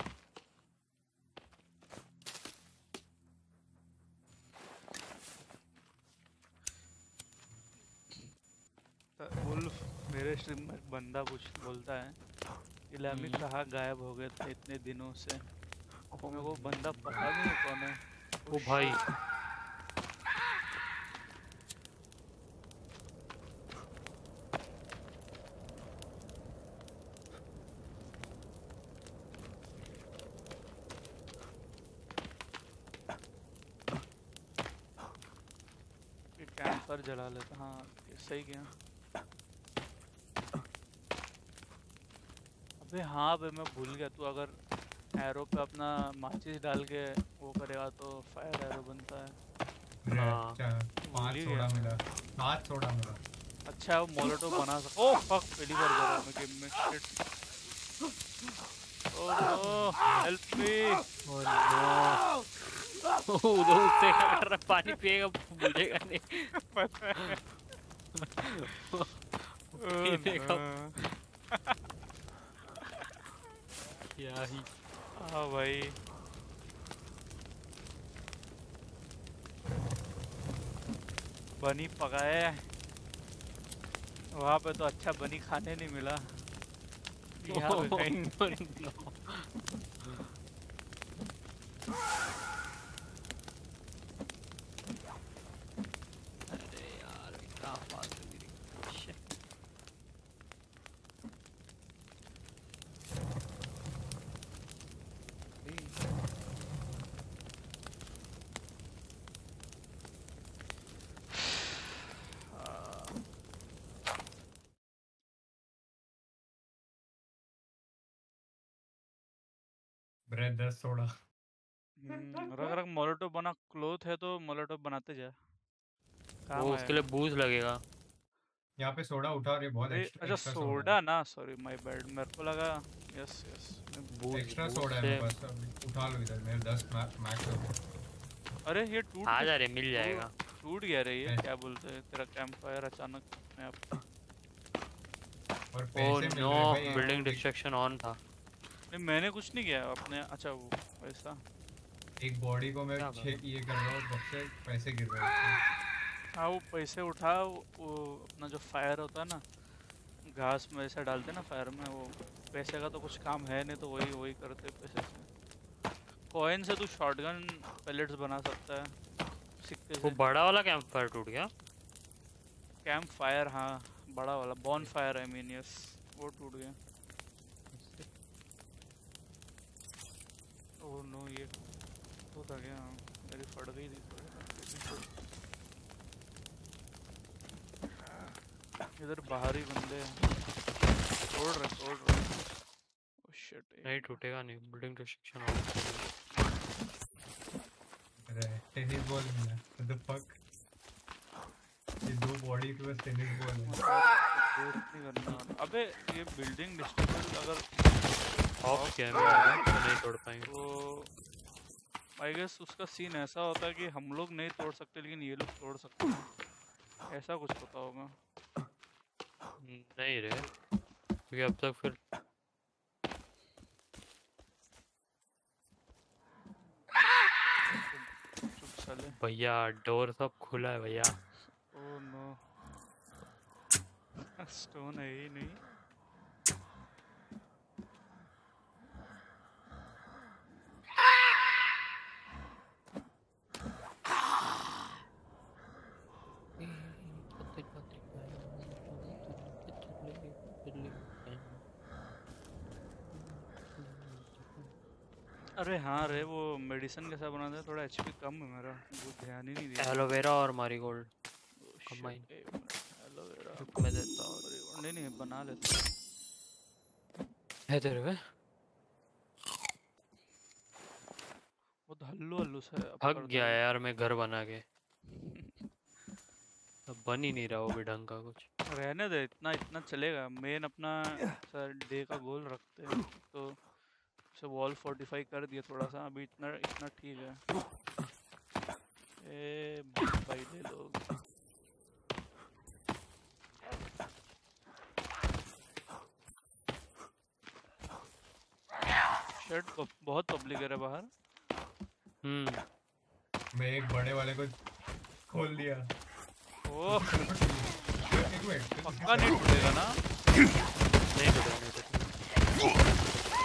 [SPEAKER 2] वुल्फ, मेरे स्ट्रीम में एक बंदा पूछ बोलता है, इलामी
[SPEAKER 1] हम्म।
[SPEAKER 2] कहाँ गायब हो गए थे इतने दिनों से? मेरे को बंदा पता भी नहीं कौन है।
[SPEAKER 1] ओ
[SPEAKER 2] ओ
[SPEAKER 1] भाई,
[SPEAKER 2] shit, ये कैंपर जला लेता। हाँ ये सही किया। अबे हाँ, अबे मैं भूल गया, तू अगर एरो पे अपना माचिस डाल के वो करेगा तो फायर एरो बनता है।
[SPEAKER 3] रे,
[SPEAKER 1] हाँ
[SPEAKER 3] चार
[SPEAKER 2] भूल
[SPEAKER 3] पाँच
[SPEAKER 2] ही
[SPEAKER 3] सोडा
[SPEAKER 2] गया मैं।
[SPEAKER 3] मिला, सात सोडा मिला।
[SPEAKER 2] अच्छा वो मोलोटो बना सक। ओह फक, पहली बार कर रहा हूँ मैं गेम में। Shit. Oh no, help me.
[SPEAKER 1] Oh no. उधर उससे क्या कर रहा है? पानी पिएगा, बुझेगा नहीं।
[SPEAKER 2] पता है। ओह
[SPEAKER 1] पीने का
[SPEAKER 2] नो।
[SPEAKER 1] क्या ही।
[SPEAKER 2] हाँ भाई, बनी पकाए। वहाँ पे तो अच्छा बनी खाने नहीं मिला, यहाँ पे कहीं।
[SPEAKER 1] Oh no. अरे यार क्या फालतू गिरी। Shit.
[SPEAKER 3] ब्रेड दस सोडा।
[SPEAKER 2] हम्म, रख रख मोलोटो बना। क्लोथ है तो मोलोटो बनाते जा, काम
[SPEAKER 1] वो उसके लिए
[SPEAKER 2] आएगा।
[SPEAKER 1] बूस्ट लगेगा।
[SPEAKER 3] यहाँ पे सोडा उठा, और ये बहुत
[SPEAKER 2] अरे
[SPEAKER 3] एक्स्ट्रा
[SPEAKER 2] अच्छा
[SPEAKER 3] एक्स्ट्रा सोडा है।
[SPEAKER 2] सोडा ना, सॉरी माय बैड, मेरे को लगा। Yes yes.
[SPEAKER 1] Boost
[SPEAKER 3] extra
[SPEAKER 1] boost
[SPEAKER 3] soda है
[SPEAKER 1] से
[SPEAKER 3] मेरे पास, अभी उठा लो इधर, मेरे दस मैक्स हो गए।
[SPEAKER 2] अरे ये टूट
[SPEAKER 1] आ
[SPEAKER 2] के
[SPEAKER 1] जा रे, मिल
[SPEAKER 2] टूट
[SPEAKER 1] जाएगा।
[SPEAKER 2] टूट गया रे, ये
[SPEAKER 3] ऐ-
[SPEAKER 2] क्या बोलते हैं, तेरा कैंप फायर अचानक अपने आप।
[SPEAKER 3] और
[SPEAKER 1] ओ
[SPEAKER 3] पैसे मिल
[SPEAKER 1] नो,
[SPEAKER 3] रहे भाई, एक
[SPEAKER 1] बिल्डिंग
[SPEAKER 3] एक,
[SPEAKER 1] डिस्ट्रक्शन ऑन था।
[SPEAKER 2] नहीं मैंने कुछ नहीं किया अपने। अच्छा वो वैसा।
[SPEAKER 3] एक बॉडी को मैं
[SPEAKER 1] क्या कर रहा
[SPEAKER 3] छः ये कर रहा हूँ, तब से पैसे गिर रहे हैं उसके।
[SPEAKER 2] हाँ वो पैसे उठा, वो वो अपना जो फायर होता है ना, घास में ऐसा डालते हैं ना फायर में, वो पैसे का तो कुछ काम है नहीं, तो वही वही करते पैसे से। कॉइन से तू शॉटगन पेलेट्स बना सकता है, सिक्के
[SPEAKER 1] वो
[SPEAKER 2] से।
[SPEAKER 1] बड़ा वाला कैंप फायर टूट गया।
[SPEAKER 2] कैंप फायर, हाँ बड़ा वाला बॉन फायर, आई मीन यस, वो टूट गया। ओह नो, ये तो था क्या? मेरी फट गई थी थोड़ी। इधर बाहरी बंदे हैं। तोड़ रहे तोड़ रहे। ओह शिट,
[SPEAKER 1] नहीं
[SPEAKER 2] एक
[SPEAKER 1] टूटेगा नहीं, बिल्डिंग डिस्ट्रक्शन ऑन।
[SPEAKER 3] अरे टेनिस बॉल मिला, व्हाट द फक। ये दो बॉडी के बस टेनिस बॉल है।
[SPEAKER 2] मतलब वेस्ट नहीं करना वाला। अबे ये बिल्डिंग डिस्ट्रक्शन अगर
[SPEAKER 1] ऑफ
[SPEAKER 2] ऑफ
[SPEAKER 1] किया है
[SPEAKER 2] किया
[SPEAKER 1] मैंने,
[SPEAKER 2] है
[SPEAKER 1] तो नहीं तोड़ पाएंगे।
[SPEAKER 2] तो आई गेस उसका सीन ऐसा होता है कि हम लोग नहीं तोड़ सकते लेकिन ये लोग तोड़ सकते हैं, ऐसा कुछ होता होगा।
[SPEAKER 1] नहीं रे, क्योंकि अब तक फिर
[SPEAKER 2] चुप साले।
[SPEAKER 1] भैया डोर सब खुला है भैया।
[SPEAKER 2] ओह नो, स्टोन है ही नहीं। अरे हाँ रे, वो मेडिसिन कैसा बनाते हैं, थोड़ा एचपी कम है मेरा, वो ध्यान ही नहीं दिया।
[SPEAKER 1] एलोवेरा और मारीगोल्ड
[SPEAKER 2] ओह
[SPEAKER 1] कंबाइन।
[SPEAKER 2] शिट, एक मिनट, एलोवेरा
[SPEAKER 1] रुक मैं देता हूँ।
[SPEAKER 2] नहीं नहीं बना लेता हूँ।
[SPEAKER 1] है तेरे पे?
[SPEAKER 2] बहुत हल्लू हल्लू सा अब
[SPEAKER 1] थक
[SPEAKER 2] करता
[SPEAKER 1] गया
[SPEAKER 2] है।
[SPEAKER 1] यार मैं घर बना के। अब बन ही नहीं रहा वो भी ढंग का कुछ।
[SPEAKER 2] रहने दे, इतना इतना चलेगा। मेन अपना सर डे का गोल रखते हैं तो से वॉल फोर्टिफाई कर दिया थोड़ा सा, अभी इतना इतना ठीक है। ए भाई ले लोग। शर्ट पब, बहुत पब्लिक है रे बाहर।
[SPEAKER 1] हम्म
[SPEAKER 3] मैं एक बड़े वाले को खोल दिया।
[SPEAKER 2] ओह
[SPEAKER 3] एक मिनट
[SPEAKER 2] पक्का नहीं टूटेगा ना?
[SPEAKER 1] नहीं टूटेगा, नहीं टूटेगा।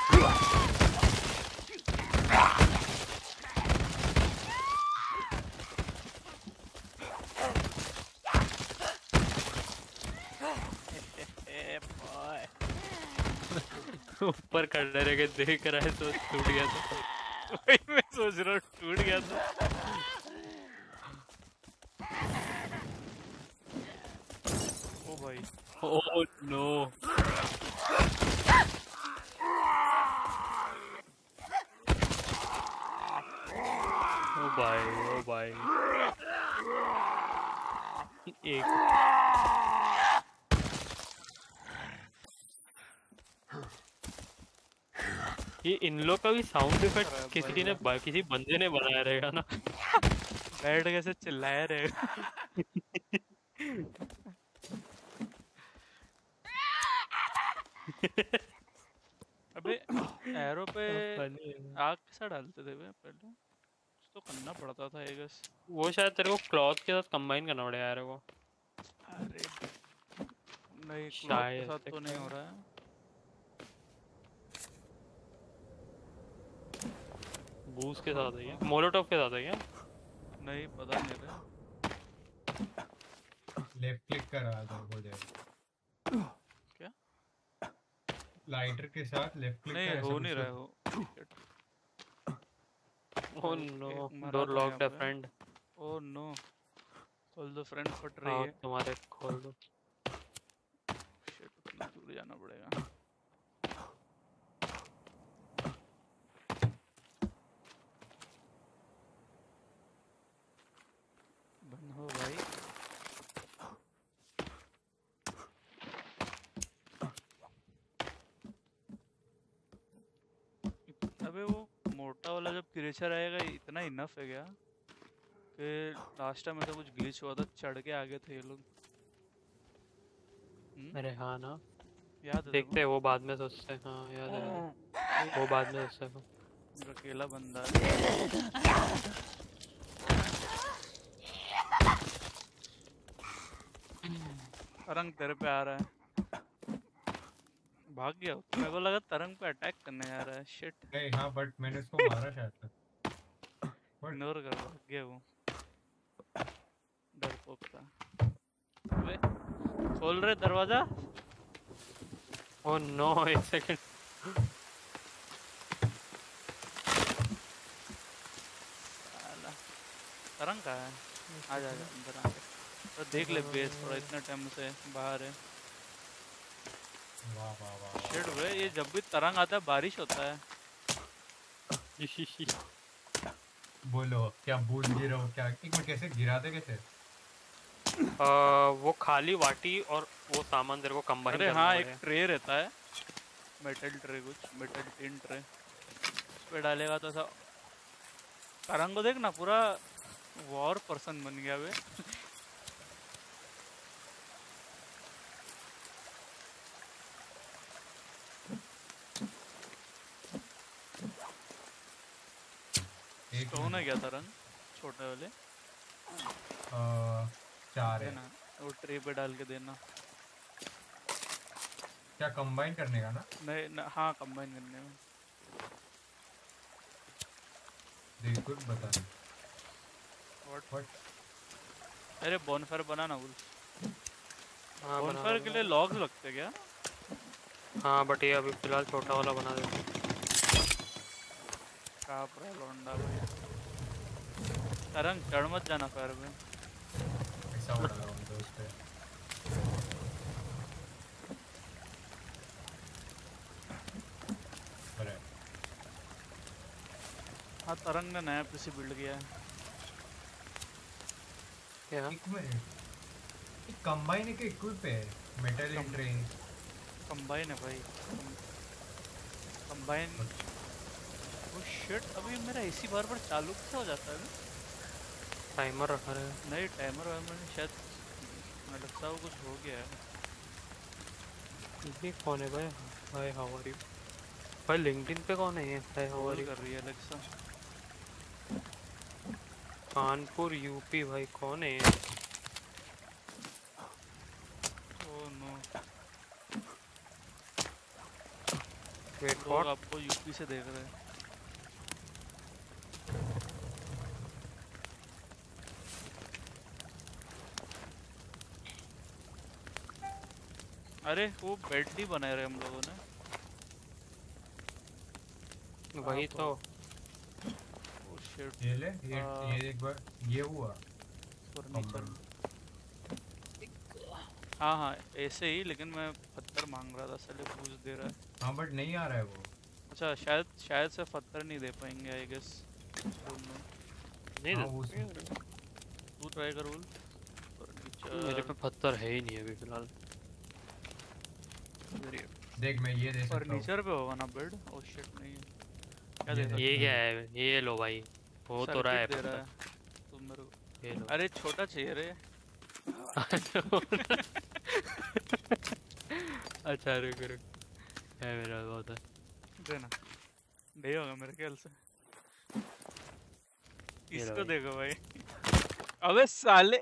[SPEAKER 2] ए बॉय
[SPEAKER 1] ऊपर खड़े रह के देख रहा है तो टूट गया तो।
[SPEAKER 2] वही मैं सोच रहा हूँ, टूट गया तो। ओ भाई
[SPEAKER 1] ओह नो। ओ भाई, ओ भाई। एक ये इन लोग का भी साउंड इफेक्ट किसी ने बा- किसी बंदे ने बनाया रहेगा ना।
[SPEAKER 2] बैठ कैसे चिल्लाया रहेगा। अबे एरो पे
[SPEAKER 1] Funny है।
[SPEAKER 2] आग कैसा डालते थे बे पहले? कुछ तो करना पड़ता था आई गेस।
[SPEAKER 1] वो शायद तेरे को क्लॉथ के साथ कंबाइन करना पड़ेगा यार वो।
[SPEAKER 2] अरे नहीं, क्लॉथ के
[SPEAKER 1] शायद
[SPEAKER 2] साथ तो नहीं हो रहा है।
[SPEAKER 1] बूस्ट के साथ है क्या? मोलोटॉव के साथ है क्या?
[SPEAKER 2] नहीं पता नहीं रहा।
[SPEAKER 3] लेफ्ट क्लिक कर रहा था हो जाएगा।
[SPEAKER 2] क्या?
[SPEAKER 3] लाइटर के साथ लेफ्ट क्लिक
[SPEAKER 2] नहीं
[SPEAKER 3] कर, ऐसा
[SPEAKER 2] हो
[SPEAKER 3] कुछ
[SPEAKER 2] नहीं
[SPEAKER 3] तो-
[SPEAKER 2] रहा हो।
[SPEAKER 1] ओह
[SPEAKER 2] एक-
[SPEAKER 1] नो,
[SPEAKER 2] एक मरा
[SPEAKER 1] डोर
[SPEAKER 2] था
[SPEAKER 1] लॉक्ड है
[SPEAKER 2] यहाँ पे।
[SPEAKER 1] फ्रेंड।
[SPEAKER 2] ओ नो, खोल दो फ्रेंड, फट रही
[SPEAKER 1] हाँ
[SPEAKER 2] है।
[SPEAKER 1] तुम्हारे खोल दो।
[SPEAKER 2] शिट, उतना दूर जाना पड़ेगा। बंद हो भाई। अबे वो मोटा वाला जब क्रिएचर आएगा इतना इनफ है क्या? कि लास्ट टाइम ऐसा कुछ ग्लिच हुआ था, चढ़ के आगे थे ये लोग। हम्म,
[SPEAKER 1] अरे हाँ ना,
[SPEAKER 2] याद है
[SPEAKER 1] देखते हैं वो बाद में सोचते हैं। हाँ याद है, याद है। वो बाद में सोचते हैं।
[SPEAKER 2] तेरे अकेला बंदा है। तरंग तेरे पे आ रहा है। भाग गया वो। मेरे को लगा तरंग पे अटैक करने आ रहा है। शिट,
[SPEAKER 3] नहीं हाँ, बट मैंने उसको मारा शायद तक। बट
[SPEAKER 2] इग्नोर कर, भाग गया वो। डरपोक था। अबे खोल रहे दरवाजा।
[SPEAKER 1] ओह नो, एक सेकंड।
[SPEAKER 2] साला तरंग कहाँ है? आ जा, जा अंदर आ। तो देख ले बेस थोड़ा, इतने टाइम से बाहर है।
[SPEAKER 3] वाह वाह वाह वाह।
[SPEAKER 2] शिट बे, ये जब भी तरंग आता है बारिश होता है।
[SPEAKER 3] बोलो क्या भूल गिरा हो क्या? एक मिनट, कैसे गिराते कैसे?
[SPEAKER 1] आ, वो खाली वाटी और वो सामान तेरे को कंबाइन
[SPEAKER 2] अरे
[SPEAKER 1] करना
[SPEAKER 2] हाँ, एक
[SPEAKER 1] पड़ेगा।
[SPEAKER 2] ट्रे रहता है, मेटल ट्रे, कुछ मेटल टिन ट्रे। उस पे डालेगा तो ऐसा। तरंग को देख ना, पूरा वॉर पर्सन बन गया वे।
[SPEAKER 3] एक
[SPEAKER 2] स्टोन है
[SPEAKER 3] मिनट।
[SPEAKER 2] क्या तरंग? छोटे वाले
[SPEAKER 3] अ, चार है।
[SPEAKER 2] देना, वो ट्रे पे डाल के देना।
[SPEAKER 3] क्या कंबाइन करने का ना?
[SPEAKER 2] नहीं न, हाँ कंबाइन करने में।
[SPEAKER 3] देख कुछ बता नहीं।
[SPEAKER 2] What?
[SPEAKER 3] What?
[SPEAKER 2] अरे बॉनफायर बना ना उल।
[SPEAKER 1] हाँ बना
[SPEAKER 2] बॉनफायर
[SPEAKER 1] दो,
[SPEAKER 2] के
[SPEAKER 1] बना
[SPEAKER 2] लिए लॉग्स लगते क्या?
[SPEAKER 1] दो। हाँ बट ये अभी फिलहाल छोटा वाला बना दे।
[SPEAKER 2] काप रहा लौंडा भाई। तरंग चढ़ मत जाना फायर में।
[SPEAKER 3] ऐसा उड़ा रहा हूँ दोस्त पे। अरे
[SPEAKER 2] हाँ, तरंग ने नया पीसी बिल्ड किया है।
[SPEAKER 1] क्या?
[SPEAKER 3] एक मिनट, कंबाइन है कि इक्विप है? मेटल इन ट्रे।
[SPEAKER 2] कंबाइन है भाई, कंबाइन। ओ शिट, अभी मेरा एसी बार बार चालू कैसे हो जाता है अभी?
[SPEAKER 1] टाइमर रखा है।
[SPEAKER 2] नहीं टाइमर वाइमर नहीं, शायद मुझे लगता है वो कुछ हो गया है।
[SPEAKER 1] ये कौन है भाई? Hi how are you? भाई लिंक्डइन पे कौन है ये? Hi how are
[SPEAKER 2] call
[SPEAKER 1] you?
[SPEAKER 2] कर रही है अलेक्सा।
[SPEAKER 1] कानपुर यूपी, भाई कौन है ये?
[SPEAKER 2] ओह नो,
[SPEAKER 1] वेट
[SPEAKER 2] लोग
[SPEAKER 1] व्हाट?
[SPEAKER 2] आपको यूपी से देख रहे हैं। अरे वो बेड नहीं बनाए रहे हम लोगों ने।
[SPEAKER 1] वही
[SPEAKER 2] आप-
[SPEAKER 1] तो।
[SPEAKER 2] ओ शिट,
[SPEAKER 3] ये ले, ये
[SPEAKER 2] आ,
[SPEAKER 3] ये एक बार ये हुआ
[SPEAKER 2] फर्नीचर।
[SPEAKER 3] कंबाइन।
[SPEAKER 2] हाँ हाँ ऐसे ही, लेकिन मैं पत्थर मांग रहा था, साले पूछ दे रहा है।
[SPEAKER 3] हाँ बट नहीं आ रहा है वो।
[SPEAKER 2] अच्छा शायद शायद से पत्थर नहीं दे पाएंगे आई गेस।
[SPEAKER 1] नहीं
[SPEAKER 3] हाँ
[SPEAKER 1] दे
[SPEAKER 3] वो
[SPEAKER 1] सकते।
[SPEAKER 2] तू ट्राई कर बोल।
[SPEAKER 1] मेरे पे
[SPEAKER 2] फर्नीचर,
[SPEAKER 1] पत्थर है ही नहीं अभी फिलहाल।
[SPEAKER 3] देख मैं ये दे सकता हूँ।
[SPEAKER 2] फर्नीचर पे होगा ना बेड? ओ शिट नहीं है। क्या
[SPEAKER 3] ये
[SPEAKER 2] दे
[SPEAKER 3] देख।
[SPEAKER 1] ये क्या है? ये लो भाई, हो तो रहा है
[SPEAKER 2] सर्किट दे रहा
[SPEAKER 1] पत्थर।
[SPEAKER 2] है तुम मेरे को।
[SPEAKER 1] ये लो।
[SPEAKER 2] अरे छोटा चाहिए रे।
[SPEAKER 1] अच्छा रुक रुक, है मेरा बहुत है।
[SPEAKER 2] देना नहीं होगा मेरे ख्याल से।
[SPEAKER 1] ये लो
[SPEAKER 2] इसको
[SPEAKER 1] भाई।
[SPEAKER 2] देखो भाई। अबे साले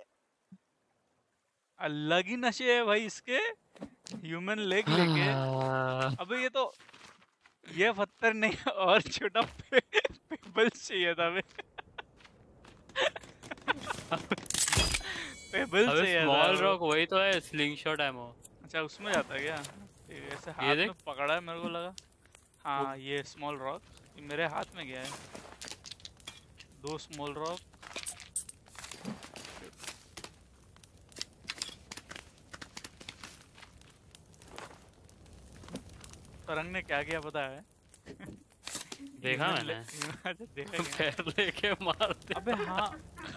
[SPEAKER 2] अलग ही नशे है भाई इसके। ह्यूमन लेग लेके। अबे ये तो, ये पत्थर नहीं और छोटा पे, पेबल्स चाहिए था हमें। पेबल्स
[SPEAKER 1] अबे
[SPEAKER 2] चाहिए था
[SPEAKER 1] स्मॉल
[SPEAKER 2] वो।
[SPEAKER 1] रॉक वही तो है, स्लिंग शॉट एमो।
[SPEAKER 2] अच्छा उसमें जाता है क्या? ठीक है, ऐसे
[SPEAKER 1] ये
[SPEAKER 2] हाथ
[SPEAKER 1] देख।
[SPEAKER 2] में पकड़ा है मेरे को लगा। हाँ
[SPEAKER 1] वो-
[SPEAKER 2] ये स्मॉल रॉक मेरे हाथ में गया है। दो स्मॉल रॉक। तरंग ने क्या किया पता है?
[SPEAKER 1] देखा
[SPEAKER 2] Human
[SPEAKER 1] मैंने।
[SPEAKER 2] ले- अच्छा देखा क्या?
[SPEAKER 1] पैर लेके मारते।
[SPEAKER 2] अबे हाँ,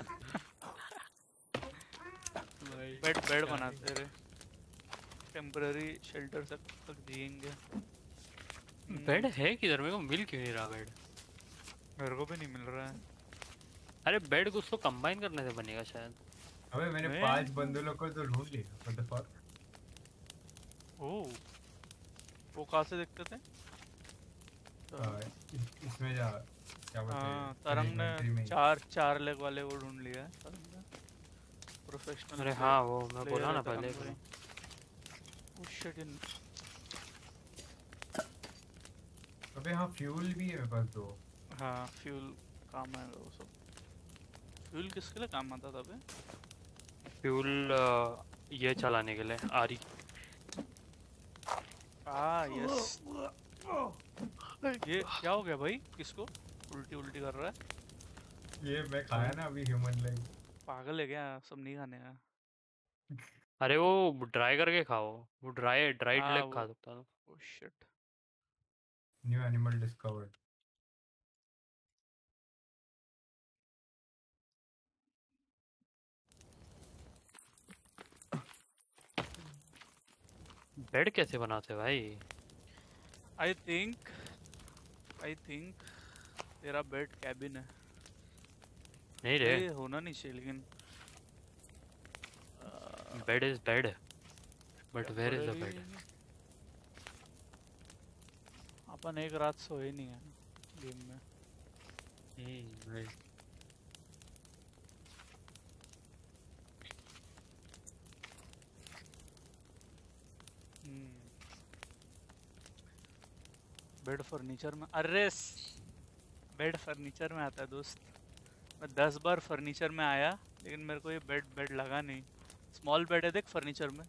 [SPEAKER 1] भाई
[SPEAKER 2] बेड बेड
[SPEAKER 1] क्या
[SPEAKER 2] बनाते रहे। टेम्पररी शेल्टर तक तक जिएंगे। हम्म,
[SPEAKER 1] बेड है किधर? मेरे को मिल क्यों नहीं रहा बेड?
[SPEAKER 2] मेरे को भी नहीं मिल रहा है।
[SPEAKER 1] अरे बेड कुछ तो कंबाइन करने से बनेगा शायद।
[SPEAKER 3] अबे मैंने
[SPEAKER 2] मैं-
[SPEAKER 3] पांच बंदूकों को तो ढूंढ लिया। What the fuck?
[SPEAKER 2] ओह वो कहाँ से देखते थे?
[SPEAKER 3] हाँ, इस- इसमें जा क्या बोलते
[SPEAKER 2] हाँ
[SPEAKER 3] हैं
[SPEAKER 2] तरंग
[SPEAKER 3] inventory
[SPEAKER 2] ने
[SPEAKER 3] में ही।
[SPEAKER 2] चार चार लेग वाले वो ढूंढ लिया है तरंग ने। प्रोफेशनल।
[SPEAKER 1] अरे हाँ वो मैं बोला ना पहले।
[SPEAKER 2] शिट इन।
[SPEAKER 3] अबे हाँ फ्यूल भी है मेरे पास दो।
[SPEAKER 2] हाँ फ्यूल काम आएगा वो सब। फ्यूल किसके लिए काम आता था बे?
[SPEAKER 1] फ्यूल ये चलाने के लिए आरी।
[SPEAKER 2] Ah yes. ये क्या हो गया भाई? किसको उल्टी उल्टी कर रहा है?
[SPEAKER 3] ये मैं खाया ना अभी ह्यूमन लेग।
[SPEAKER 2] पागल है क्या? सब नहीं खाने का।
[SPEAKER 1] अरे वो ड्राई करके खाओ, वो ड्राई ड्राइड
[SPEAKER 2] हाँ
[SPEAKER 1] लेग
[SPEAKER 2] वो,
[SPEAKER 1] खा सकता हूँ।
[SPEAKER 2] Oh shit.
[SPEAKER 3] New animal discovered.
[SPEAKER 1] Bed कैसे बनाते भाई?
[SPEAKER 2] आई थिंक आई थिंक तेरा बेड कैबिन है।
[SPEAKER 1] नहीं रे,
[SPEAKER 2] ये होना नहीं चाहिए लेकिन।
[SPEAKER 1] Bed is bed but where is the bed?
[SPEAKER 2] temporary- अपन एक रात सोए नहीं है गेम में।
[SPEAKER 1] हम्म
[SPEAKER 2] बेड फर्नीचर में, अरे बेड फर्नीचर में आता है दोस्त। मैं दस बार फर्नीचर में आया लेकिन मेरे को ये बेड बेड लगा नहीं। स्मॉल बेड है देख फर्नीचर में।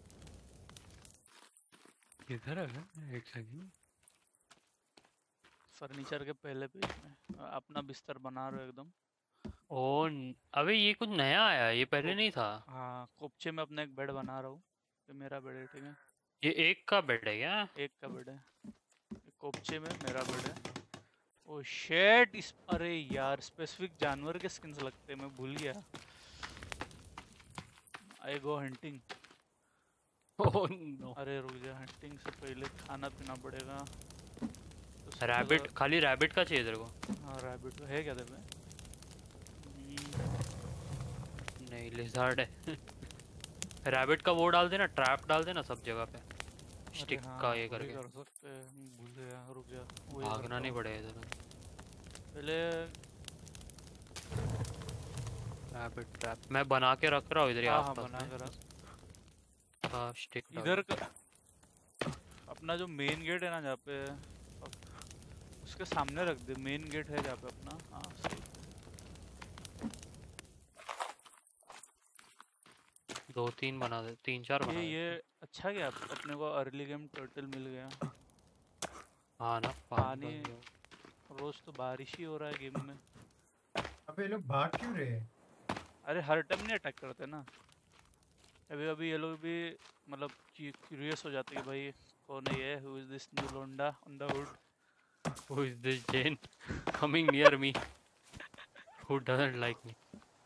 [SPEAKER 1] किधर है? एक सेकंड।
[SPEAKER 2] फर्नीचर के पहले पेज में अपना बिस्तर बना रहे हो एकदम।
[SPEAKER 1] ओ न- अबे ये कुछ नया आया है, ये पहले
[SPEAKER 2] ओ-
[SPEAKER 1] नहीं था।
[SPEAKER 2] हाँ कोपचे में अपना एक बेड बना रहा हूँ। ये मेरा बेड है ठीक है।
[SPEAKER 1] ये एक का बेड है क्या?
[SPEAKER 2] एक का बेड है। ये कोपचे में मेरा बेड है। ओ शेट इस, अरे यार स्पेसिफिक जानवर के स्किन्स लगते हैं, मैं भूल गया। I go hunting.
[SPEAKER 1] Oh no.
[SPEAKER 2] अरे रुक जा, हंटिंग से पहले खाना पीना पड़ेगा। तो सबसे
[SPEAKER 1] रैबिट,
[SPEAKER 2] ज़्यादा-
[SPEAKER 1] खाली रैबिट का चाहिए तेरे को?
[SPEAKER 2] हाँ रैबिट है क्या तेरे पे?
[SPEAKER 1] नहीं, लिजर्ड है। रैबिट का वो डाल देना, ट्रैप डाल देना सब जगह पे,
[SPEAKER 2] अरे
[SPEAKER 1] स्टिक
[SPEAKER 2] हाँ
[SPEAKER 1] का ये
[SPEAKER 2] वही
[SPEAKER 1] करके।
[SPEAKER 2] कर सकते हैं, भूल गया, रुक जा वही
[SPEAKER 1] भागना
[SPEAKER 2] करता
[SPEAKER 1] नहीं
[SPEAKER 2] हूँ।
[SPEAKER 1] पड़ेगा इधर।
[SPEAKER 2] पहले
[SPEAKER 1] रैबिट ट्रैप मैं बना के रख रहा हूँ इधर ही
[SPEAKER 2] हाँ हाँ
[SPEAKER 1] आसपास
[SPEAKER 2] बना
[SPEAKER 1] में।
[SPEAKER 2] कर रख।
[SPEAKER 1] हाँ स्टिक
[SPEAKER 2] इधर का अपना जो मेन गेट है ना जहाँ पे, उसके सामने रख दे। मेन गेट है जहाँ पे अपना, हाँ सही।
[SPEAKER 1] दो तीन बना दे, तीन चार
[SPEAKER 2] ये
[SPEAKER 1] बना दे।
[SPEAKER 2] ये अच्छा गया अपने को, अर्ली गेम टर्टल मिल गया।
[SPEAKER 1] हाँ ना, पानी
[SPEAKER 2] पानी
[SPEAKER 1] का भी-
[SPEAKER 2] रोज तो बारिश ही हो रहा है गेम में।
[SPEAKER 3] अबे ये लोग भाग क्यों रहे हैं?
[SPEAKER 2] अरे हर टाइम नहीं अटैक करते ना, अभी अभी ये लोग भी मतलब क्यूरियस हो जाते हैं कि भाई कौन है ये, हु इज दिस न्यू लोंडा on the hood.
[SPEAKER 1] Who is this Jane coming near me? Who doesn't like me?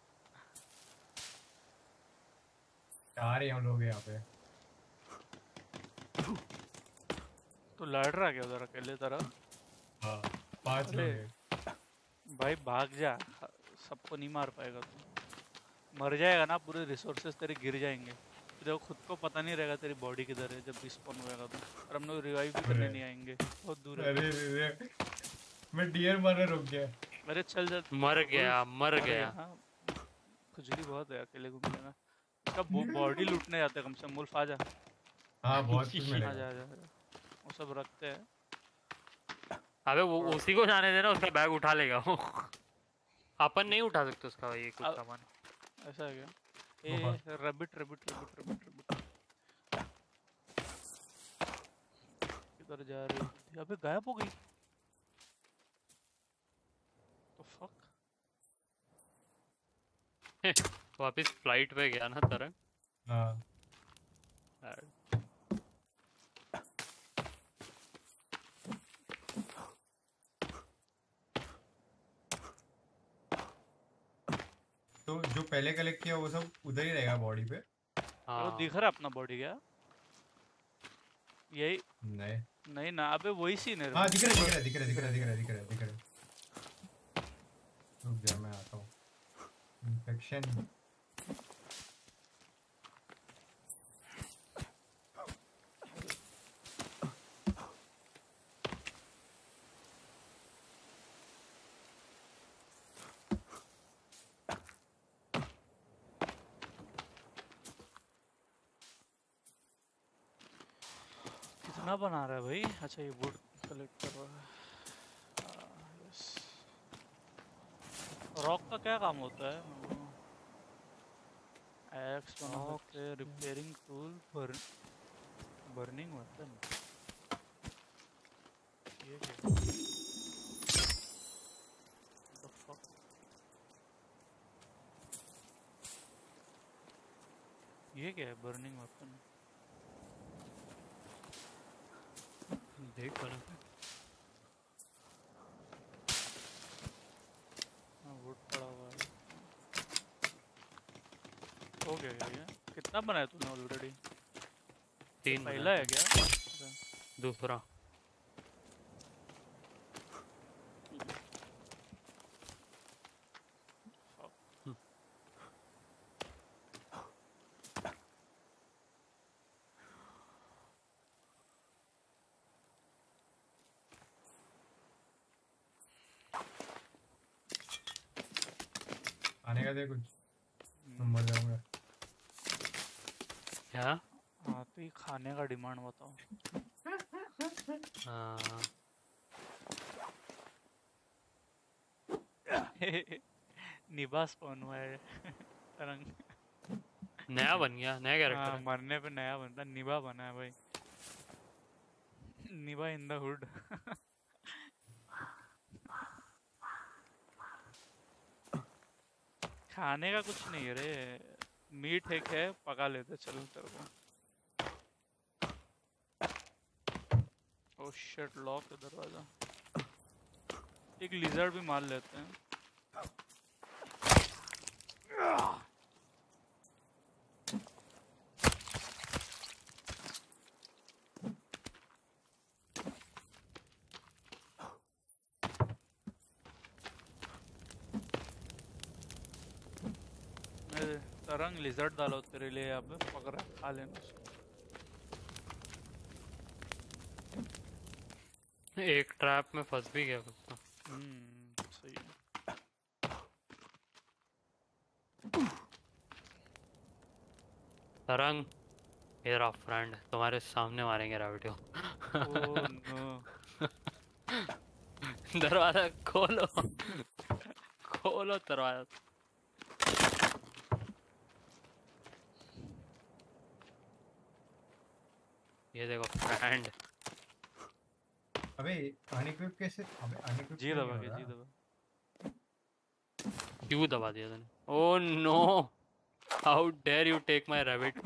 [SPEAKER 3] चार ही हम लोग यहाँ पे।
[SPEAKER 2] तो लड़ रहा क्या उधर अकेले तरह?
[SPEAKER 3] हाँ पांच
[SPEAKER 2] अरे
[SPEAKER 3] लोग हैं।
[SPEAKER 2] भाई भाग जा, सबको नहीं मार पाएगा तू, मर जाएगा ना, पूरे रिसोर्सेज तेरे गिर जाएंगे, तेरे को खुद को पता नहीं रहेगा तेरी बॉडी किधर है जब रिस्पॉन होएगा तो। और हम लोग रिवाइव भी करने
[SPEAKER 3] अरे।
[SPEAKER 2] नहीं आएंगे, बहुत दूर है।
[SPEAKER 3] अरे अरे अरे, मैं डियर मारने रुक गया।
[SPEAKER 2] अरे चल जा,
[SPEAKER 1] मर गया, मर
[SPEAKER 2] अरे
[SPEAKER 1] गया।
[SPEAKER 2] हाँ खुजली बहुत है अकेले घूमने का। इसका बॉडी लूटने जाते हैं कम से कम। मुल्फ आ जा,
[SPEAKER 3] हाँ बहुत कुछ
[SPEAKER 2] आ
[SPEAKER 3] मिलेगा।
[SPEAKER 2] जा आ जा, आ जा। वो सब रखते हैं।
[SPEAKER 1] अबे वो उसी को जाने देना, उसका बैग उठा लेगा वो। अपन नहीं उठा सकते उसका ये कुछ
[SPEAKER 2] अब-
[SPEAKER 1] सामान।
[SPEAKER 2] ऐसा है क्या?
[SPEAKER 3] बहुत।
[SPEAKER 2] A rabbit rabbit rabbit rabbit rabbit किधर जा रही है? अबे गायब हो गई। तो फक।
[SPEAKER 1] वापस फ्लाइट पे गया ना तरंग।
[SPEAKER 3] हाँ तो जो पहले कलेक्ट किया वो सब उधर ही रहेगा बॉडी पे।
[SPEAKER 2] वो
[SPEAKER 1] हाँ
[SPEAKER 2] दिख रहा है अपना बॉडी क्या? यही
[SPEAKER 3] नहीं
[SPEAKER 2] नहीं ना, अबे वही सीन है।
[SPEAKER 3] हाँ दिख रहा है दिख रहा है दिख रहा है दिख रहा है दिख रहा है दिख रहा है दिख रहा है। रुक जा मैं आता हूँ। इन्फेक्शन
[SPEAKER 2] कितना बना रहा है भाई? अच्छा ये वुड कलेक्ट कर रहा है। यस। रॉक का क्या काम होता है? एक्स बना सकते हैं, repairing tool, burn burning weapon. ये क्या? The fuck? ये क्या है बर्निंग वेपन?
[SPEAKER 1] देख बना।
[SPEAKER 2] हाँ वुड पड़ा हुआ है। हो गया क्या ये? कितना बनाया तूने ऑलरेडी?
[SPEAKER 1] तीन
[SPEAKER 2] पहला है क्या? अच्छा।
[SPEAKER 1] दूसरा।
[SPEAKER 3] आने का दे कुछ मैं
[SPEAKER 2] हम्म,
[SPEAKER 3] मर जाऊंगा।
[SPEAKER 1] क्या?
[SPEAKER 2] हाँ तो ये खाने का डिमांड बताओ।
[SPEAKER 1] हाँ
[SPEAKER 2] निभा स्पॉन हुआ है तरंग।
[SPEAKER 1] नया बन गया, नया
[SPEAKER 2] हाँ
[SPEAKER 1] कैरेक्टर है।
[SPEAKER 2] मरने पे नया बनता, निभा बना है भाई। निभा इन द हुड। खाने का कुछ नहीं है रे, मीट एक है, पका लेते चलो तेरे को। ओह शिट, लॉक है दरवाजा। एक लिजर्ड भी मार लेते हैं। तरंग लिजर्ड डालो तेरे लिए, यहाँ पे पकड़ खा लेना उसको।
[SPEAKER 1] एक ट्रैप में फंस भी गया कुत्ता।
[SPEAKER 2] हम्म सही है।
[SPEAKER 1] तरंग, मेरा फ्रेंड तुम्हारे सामने मारेंगे रैबिट को।
[SPEAKER 2] Oh no.
[SPEAKER 1] दरवाजा खोलो, खोलो दरवाजा। ये देखो फ्रेंड।
[SPEAKER 3] अबे अनइक्विप कैसे, अबे अनइक्विप
[SPEAKER 2] जी
[SPEAKER 3] क्यों नहीं
[SPEAKER 2] दबा
[SPEAKER 3] हो
[SPEAKER 2] के,
[SPEAKER 3] रहा?
[SPEAKER 2] जी दबा।
[SPEAKER 1] क्यों दबा दिया तूने? Oh no, how dare you take my rabbit.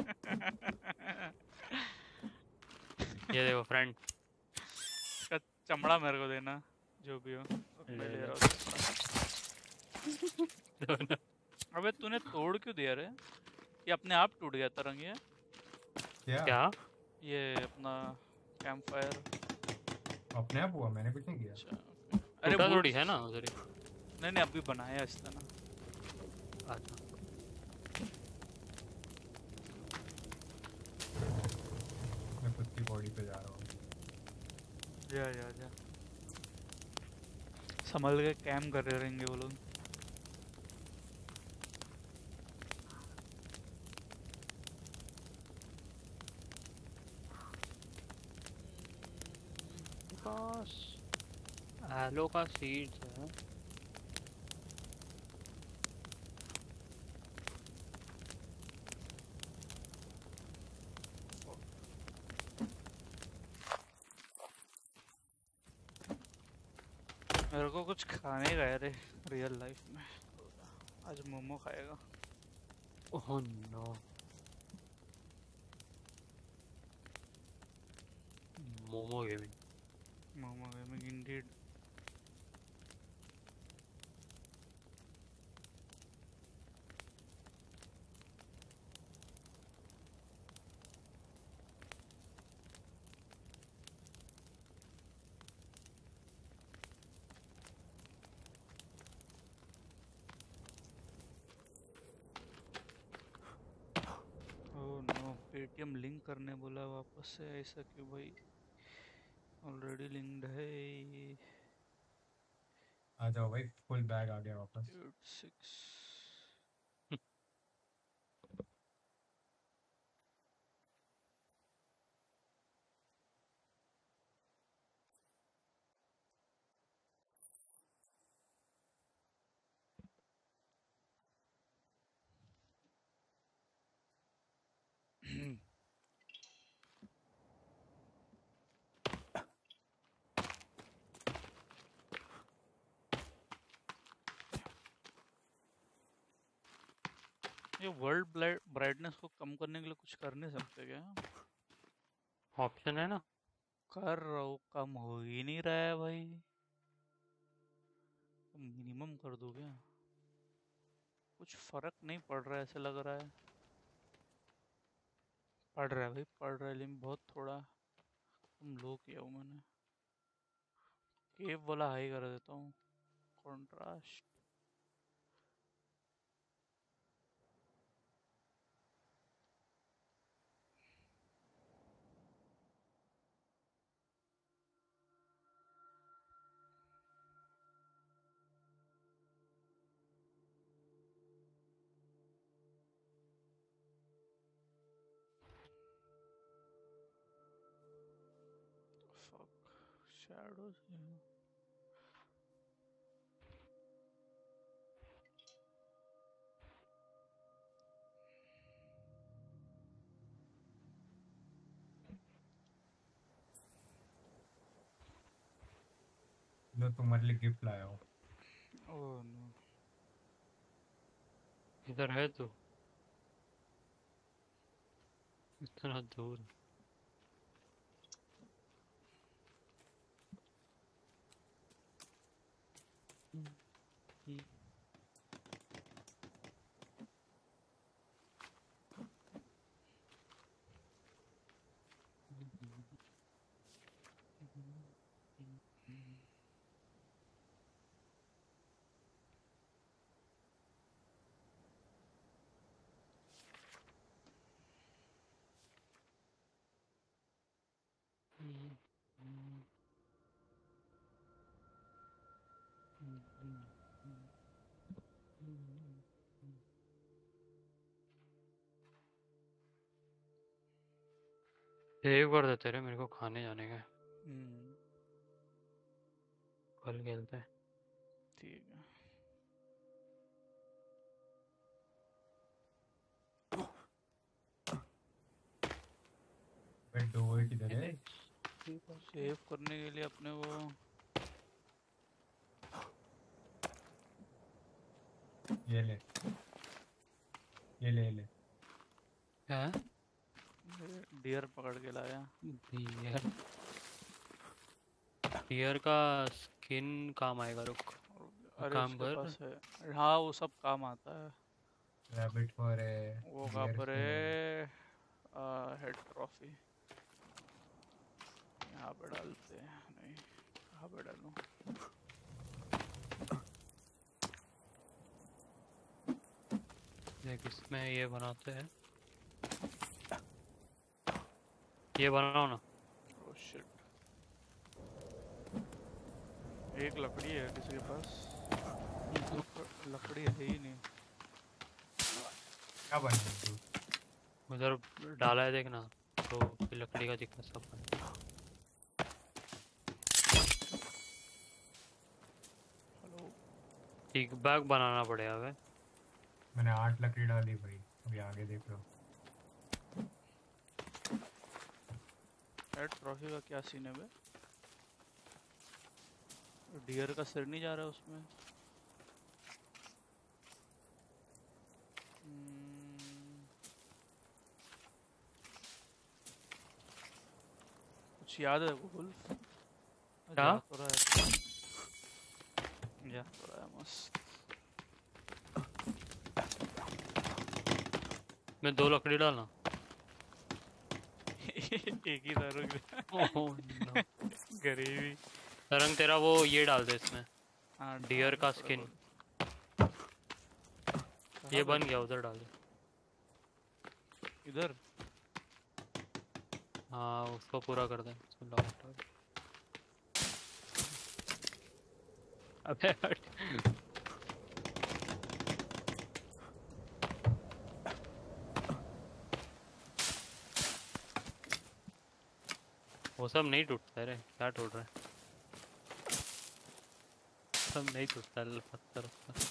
[SPEAKER 1] ये देखो फ्रेंड।
[SPEAKER 2] इसका चमड़ा मेरे को देना, जो भी हो। अब मैं
[SPEAKER 1] ले
[SPEAKER 2] ले
[SPEAKER 1] ले।
[SPEAKER 2] रहा हूँ दूसरा। अबे तूने तोड़ क्यों दिया रे? ये अपने आप टूट गया तरंग ये।
[SPEAKER 3] क्या
[SPEAKER 1] क्या?
[SPEAKER 2] ये अपना कैंप फायर।
[SPEAKER 3] अपने आप हुआ? मैंने कुछ नहीं किया।
[SPEAKER 2] अच्छा ओके। अरे
[SPEAKER 1] टूटा
[SPEAKER 2] वुड,
[SPEAKER 1] थोड़ी है ना उधर ही।
[SPEAKER 2] नहीं नहीं अभी बनाया इसने ना।
[SPEAKER 1] अच्छा।
[SPEAKER 3] मैं खुद की बॉडी पे जा रहा हूँ।
[SPEAKER 2] जा जा जा, संभल के कैम्प कर रहे रहेंगे वो लोग।
[SPEAKER 1] पास एलो का सीड्स है।
[SPEAKER 2] मेरे को कुछ खाने का है रे रियल लाइफ में। आज मोमो खाएगा।
[SPEAKER 1] Oh no, momo gaming.
[SPEAKER 2] Momo gaming indeed. Oh no, Paytm link करने बोला वापस से, ऐसा क्यों भाई? ऑलरेडी लिंक्ड है।
[SPEAKER 3] आ जाओ भाई, फुल बैग आ गया वापस।
[SPEAKER 2] Eight six. ये वर्ल्ड ब्राइटनेस को कम करने के लिए कुछ कर नहीं सकते क्या?
[SPEAKER 1] ऑप्शन है ना।
[SPEAKER 2] कर रहा हूँ, कम हो ही नहीं रहा है भाई। मिनिमम कर दो क्या? कुछ फर्क नहीं पड़ रहा है ऐसे लग रहा है। पड़ रहा है भाई, पड़ रहा है, लेकिन बहुत थोड़ा कम लो किया हूँ मैंने। केव वाला हाई कर देता हूँ, कॉन्ट्रास्ट। Fuck, shadows.
[SPEAKER 3] लो तुम्हारे लिए गिफ्ट लाया हूँ।
[SPEAKER 2] Oh no.
[SPEAKER 1] इधर है तू, इतना दूर। एक बार देते रहे मेरे को खाने जाने का।
[SPEAKER 2] हम्म,
[SPEAKER 1] कल खेलते हैं।
[SPEAKER 2] ठीक है।
[SPEAKER 3] बट डोर किधर है?
[SPEAKER 2] सेव करने के लिए अपने को
[SPEAKER 3] ये ले, ये ले, ये ले।
[SPEAKER 1] क्या है?
[SPEAKER 2] डियर पकड़ के लाया।
[SPEAKER 1] डियर डियर का स्किन काम आएगा, रुक।
[SPEAKER 2] और अरे
[SPEAKER 1] काम
[SPEAKER 2] उसके
[SPEAKER 1] कर।
[SPEAKER 2] पास है, हाँ वो सब काम आता है।
[SPEAKER 3] रैबिट फॉर है,
[SPEAKER 2] वो कहाँ
[SPEAKER 3] डियर
[SPEAKER 2] पर
[SPEAKER 3] स्किन है।
[SPEAKER 2] है? हेड ट्रॉफी यहाँ पे डालते हैं, नहीं कहाँ पे डालूं?
[SPEAKER 1] देख इसमें ये बनाते हैं, ये बनाओ ना।
[SPEAKER 2] ओह शिट, एक लकड़ी है किसी के पास? लक- लकड़ी है ही नहीं।
[SPEAKER 3] क्या बना है तू?
[SPEAKER 1] उधर डाला है देखना, तो फिर लकड़ी का दिखा सब बना।
[SPEAKER 2] हेलो,
[SPEAKER 1] टिक बैग बनाना पड़ेगा वे।
[SPEAKER 3] मैंने आठ लकड़ी डाली भाई, अभी आगे देख लो।
[SPEAKER 2] हेड ट्रॉफी का क्या सीन है बे? डियर का सिर नहीं जा रहा उसमें? हम्म, कुछ याद है गूगल?
[SPEAKER 1] क्या?
[SPEAKER 2] याद तो रहा है, याद तो रहा है मस्त।
[SPEAKER 1] मैं दो लकड़ी डालना।
[SPEAKER 2] एक ही दारू
[SPEAKER 1] ओह नो।
[SPEAKER 2] गरीबी।
[SPEAKER 1] तरंग तेरा वो ये डाल दे इसमें,
[SPEAKER 2] हाँ
[SPEAKER 1] डियर
[SPEAKER 2] डालना
[SPEAKER 1] का
[SPEAKER 2] पड़ेगा।
[SPEAKER 1] स्किन।
[SPEAKER 2] कहाँ
[SPEAKER 1] ये
[SPEAKER 2] पे?
[SPEAKER 1] बन गया, उधर डाल दे।
[SPEAKER 2] इधर?
[SPEAKER 1] हाँ उसको पूरा कर दे, उसको लॉक हटा दे। अबे हट। वो सब नहीं टूटता है रे, क्या टूट रहा है? सब नहीं टूटता है, पत्थर उत्तर।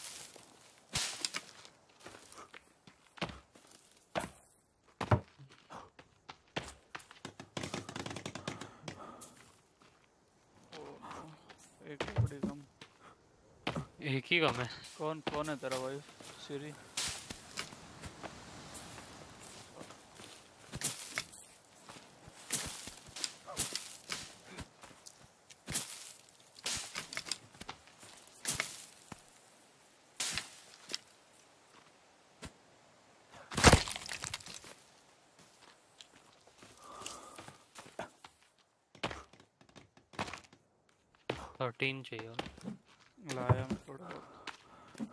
[SPEAKER 2] ओ नो, एक लकड़ी कम।
[SPEAKER 1] एक ही कम है।
[SPEAKER 2] कौन कौन है तेरा वाइफ? सीरी?
[SPEAKER 1] थर्टीन चाहिए और।
[SPEAKER 2] लाया मैं थोड़ा बहुत।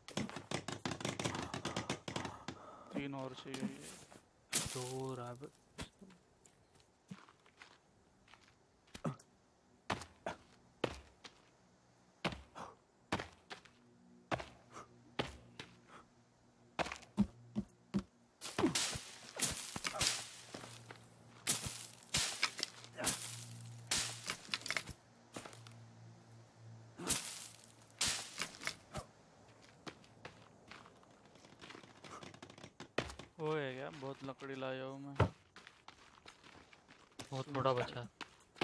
[SPEAKER 2] तीन और चाहिए ये।
[SPEAKER 1] दो रैबिट।
[SPEAKER 2] वो है क्या? बहुत लकड़ी लाया हूँ मैं।
[SPEAKER 1] वो थोड़ा बचा है।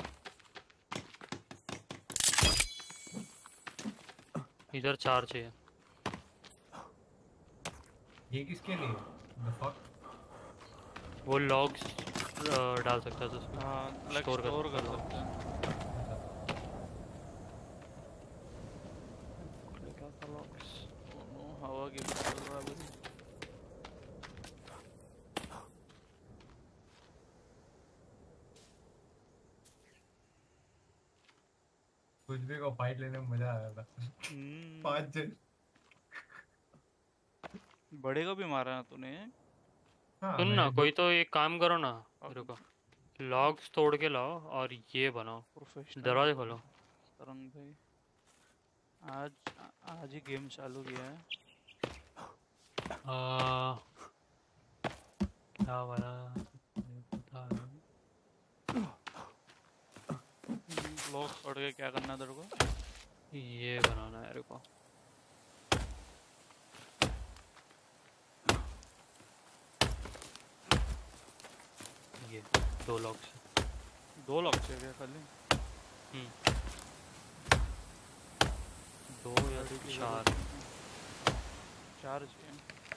[SPEAKER 1] इधर चार चाहिए।
[SPEAKER 3] ये किसके लिए? The fuck?
[SPEAKER 1] वो लॉग्स डाल सकता है तो उसमें
[SPEAKER 2] हाँ लाइक
[SPEAKER 1] स्टोर कर
[SPEAKER 2] स्टोर कर
[SPEAKER 1] सकता
[SPEAKER 2] सकते हैं।
[SPEAKER 1] लॉग्स।
[SPEAKER 2] ओ नो, हवा की भी चल रहा है अभी।
[SPEAKER 3] कुछ भी को फाइट लेने में मजा आया था।
[SPEAKER 2] हम्म,
[SPEAKER 3] पांच जन।
[SPEAKER 2] बड़े को भी मारा है तूने?
[SPEAKER 3] हाँ
[SPEAKER 1] सुन ना,
[SPEAKER 3] मैंने दो।
[SPEAKER 1] कोई तो एक काम करो ना,
[SPEAKER 2] और
[SPEAKER 1] मेरे को लॉग्स तोड़ के लाओ और ये बनाओ।
[SPEAKER 2] प्रोफेशनल
[SPEAKER 1] दरवाजे खोलो।
[SPEAKER 2] तरंग भाई। आज आज ही गेम चालू किया है।
[SPEAKER 1] आ, क्या वाला था?
[SPEAKER 2] ब्लॉक्स पढ़ के क्या करना तेरे को?
[SPEAKER 1] ये बनाना है मेरे को। ये दो लॉक्स।
[SPEAKER 2] दो लॉक चाहिए खाली?
[SPEAKER 1] हम्म दो या
[SPEAKER 2] गाड़ी की
[SPEAKER 1] चार।
[SPEAKER 2] जरूरत नहीं है। चार चाहिए।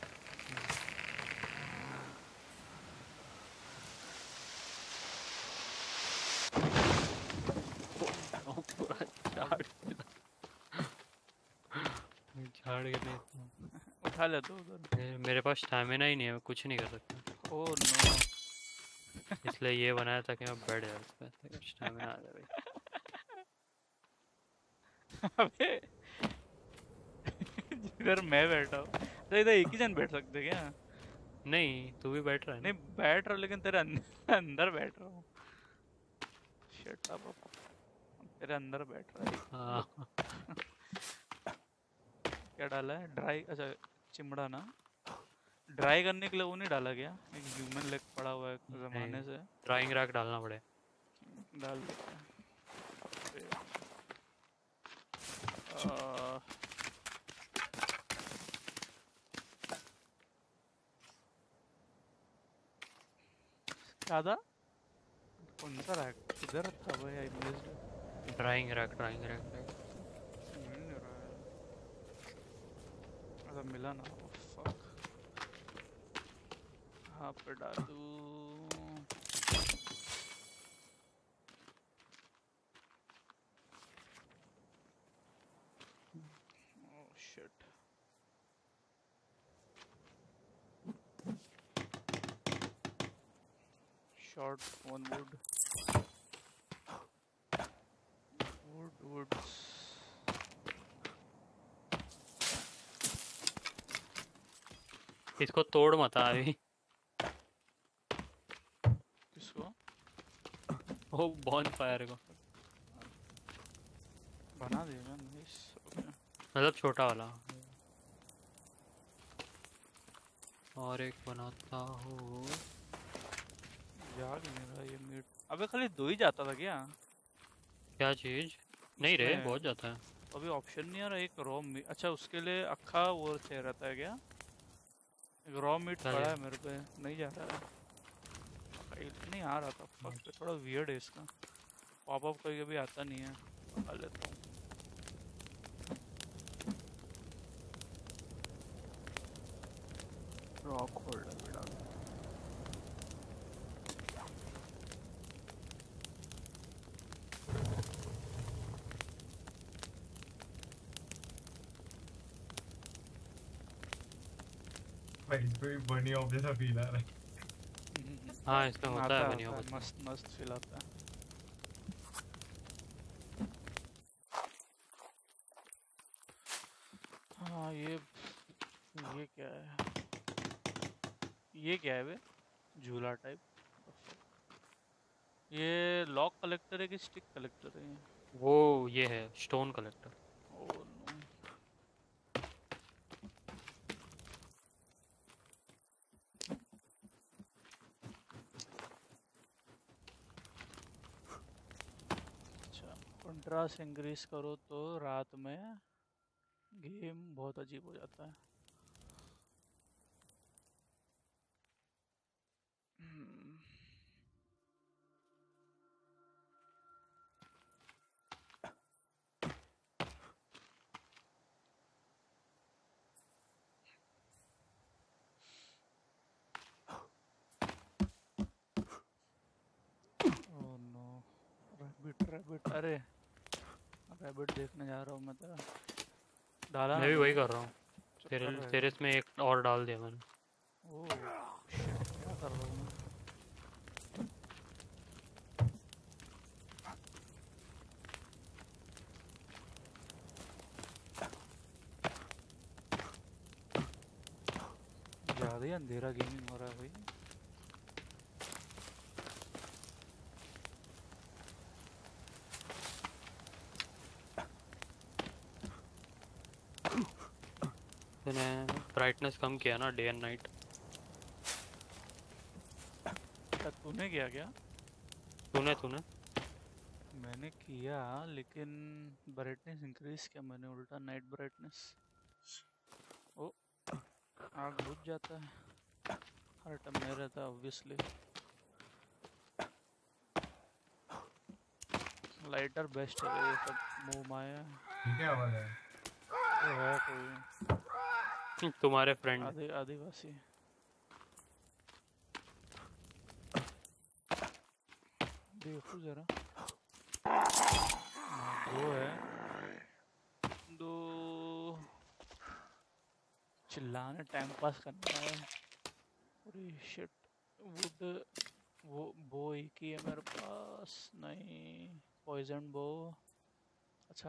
[SPEAKER 1] ओ, पूरा झाड़ झाड़ के नहीं था।
[SPEAKER 2] उठा ले तो उधर।
[SPEAKER 1] मेरे मेरे पास स्टैमिना ही नहीं है, मैं कुछ नहीं कर सकता।
[SPEAKER 2] Oh no.
[SPEAKER 1] इसलिए ये बनाया था कि मैं बैठ जाऊँ इस पे ताकि स्टैमिना आ जाए भाई।
[SPEAKER 2] अबे इधर मैं बैठा हूँ तो इधर एक ही जन बैठ सकते क्या?
[SPEAKER 1] नहीं, तू भी बैठ रहा है
[SPEAKER 2] नहीं
[SPEAKER 1] ना।
[SPEAKER 2] बैठ रहा हूँ लेकिन तेरे अंदर अंदर बैठ रहा हूँ। Shut up. तेरे अंदर बैठ रहा है।
[SPEAKER 1] हाँ।
[SPEAKER 2] क्या डाला है? ड्राई, अच्छा चिमड़ा ना। ड्राई करने के लिए वो नहीं डाला गया? एक ह्यूमन लेग पड़ा हुआ है
[SPEAKER 1] नहीं,
[SPEAKER 2] जमाने से।
[SPEAKER 1] ड्राइंग रैक डालना पड़े।
[SPEAKER 2] डाल देते हैं। अह, क्या था? कौन सा रैक? किधर था भाई? I missed.
[SPEAKER 1] Drawing rack drawing rack drawing.
[SPEAKER 2] मिल नहीं रहा है। अच्छा मिला ना। फक। कहाँ पे डालूं? Oh shit. Short one wood. Wood woods.
[SPEAKER 1] इसको तोड़ मत अभी।
[SPEAKER 2] किसको?
[SPEAKER 1] वो बॉन फायर को,
[SPEAKER 2] बना देगा। नाइस। ओके।
[SPEAKER 1] मतलब छोटा वाला। और एक बनाता हूँ।
[SPEAKER 2] जाग नहीं रहा ये मीट। अबे खाली दो ही जाता था क्या?
[SPEAKER 1] क्या चीज? नहीं रे,
[SPEAKER 2] इसमें
[SPEAKER 1] बहुत जाता है।
[SPEAKER 2] अभी ऑप्शन नहीं आ रहा एक रॉ मीट। अच्छा उसके लिए अक्खा वो चाहिए रहता है क्या? एक रॉ मीट
[SPEAKER 1] क्या
[SPEAKER 2] पड़ा
[SPEAKER 1] चीज?
[SPEAKER 2] है मेरे पे, नहीं जा रहा है। कहीं नहीं आ रहा था। फक, थोड़ा वियर्ड है इसका। पॉपअप कभी कभी आता नहीं है। पका लेता हूँ। रॉक होल्डर भी डाल।
[SPEAKER 3] भाई इस पे भी बनी ऑफ जैसा फील आ रहा है।
[SPEAKER 1] हाँ, इसमें होता
[SPEAKER 2] आता
[SPEAKER 1] है
[SPEAKER 2] है
[SPEAKER 1] बनिया
[SPEAKER 2] आता है,
[SPEAKER 1] होता है।
[SPEAKER 2] मस्त मस्त फील आता है। हाँ ये ये क्या है? ये क्या है बे? झूला टाइप। ये लॉक कलेक्टर है कि स्टिक कलेक्टर है ये?
[SPEAKER 1] वो ये है स्टोन कलेक्टर।
[SPEAKER 2] Oh no. अच्छा कंट्रास्ट इंक्रीज करो तो रात में गेम बहुत अजीब हो जाता है। हम्म, ओह नो। रैबिट रैबिट, अरे रैबिट देखने जा रहा हूँ मैं तेरा। डाला
[SPEAKER 1] मैं
[SPEAKER 2] ना
[SPEAKER 1] भी वही
[SPEAKER 2] तूने?
[SPEAKER 1] कर रहा हूँ। तेरे
[SPEAKER 2] चक्कर
[SPEAKER 1] तेरे
[SPEAKER 2] रहेगा।
[SPEAKER 1] इसमें एक और डाल दिया मैंने।
[SPEAKER 2] ओह शिट, क्या कर रहा हूँ मैं? ज़्यादा ही अंधेरा गेमिंग हो रहा है भाई।
[SPEAKER 1] तूने ब्राइटनेस कम किया ना, डे एंड नाइट।
[SPEAKER 2] क्या तूने किया क्या?
[SPEAKER 1] तूने तूने
[SPEAKER 2] मैंने किया लेकिन ब्राइटनेस इंक्रीज किया मैंने, उल्टा नाइट ब्राइटनेस। ओ आग बुझ जाता है हर टाइम में रहता है ऑब्वियसली। लाइटर बेस्ट है ये सब मुंह माया।
[SPEAKER 3] ठीक है आवाज है।
[SPEAKER 2] ये है कोई
[SPEAKER 1] तुम्हारे फ्रेंड।
[SPEAKER 2] आदि आदिवासी। देखो जरा। हाँ, दो है। दो चिल्लाने टाइम पास करना है। अरे शिट वुड वो बो एक ही है मेरे पास। नहीं पॉइजन बो। अच्छा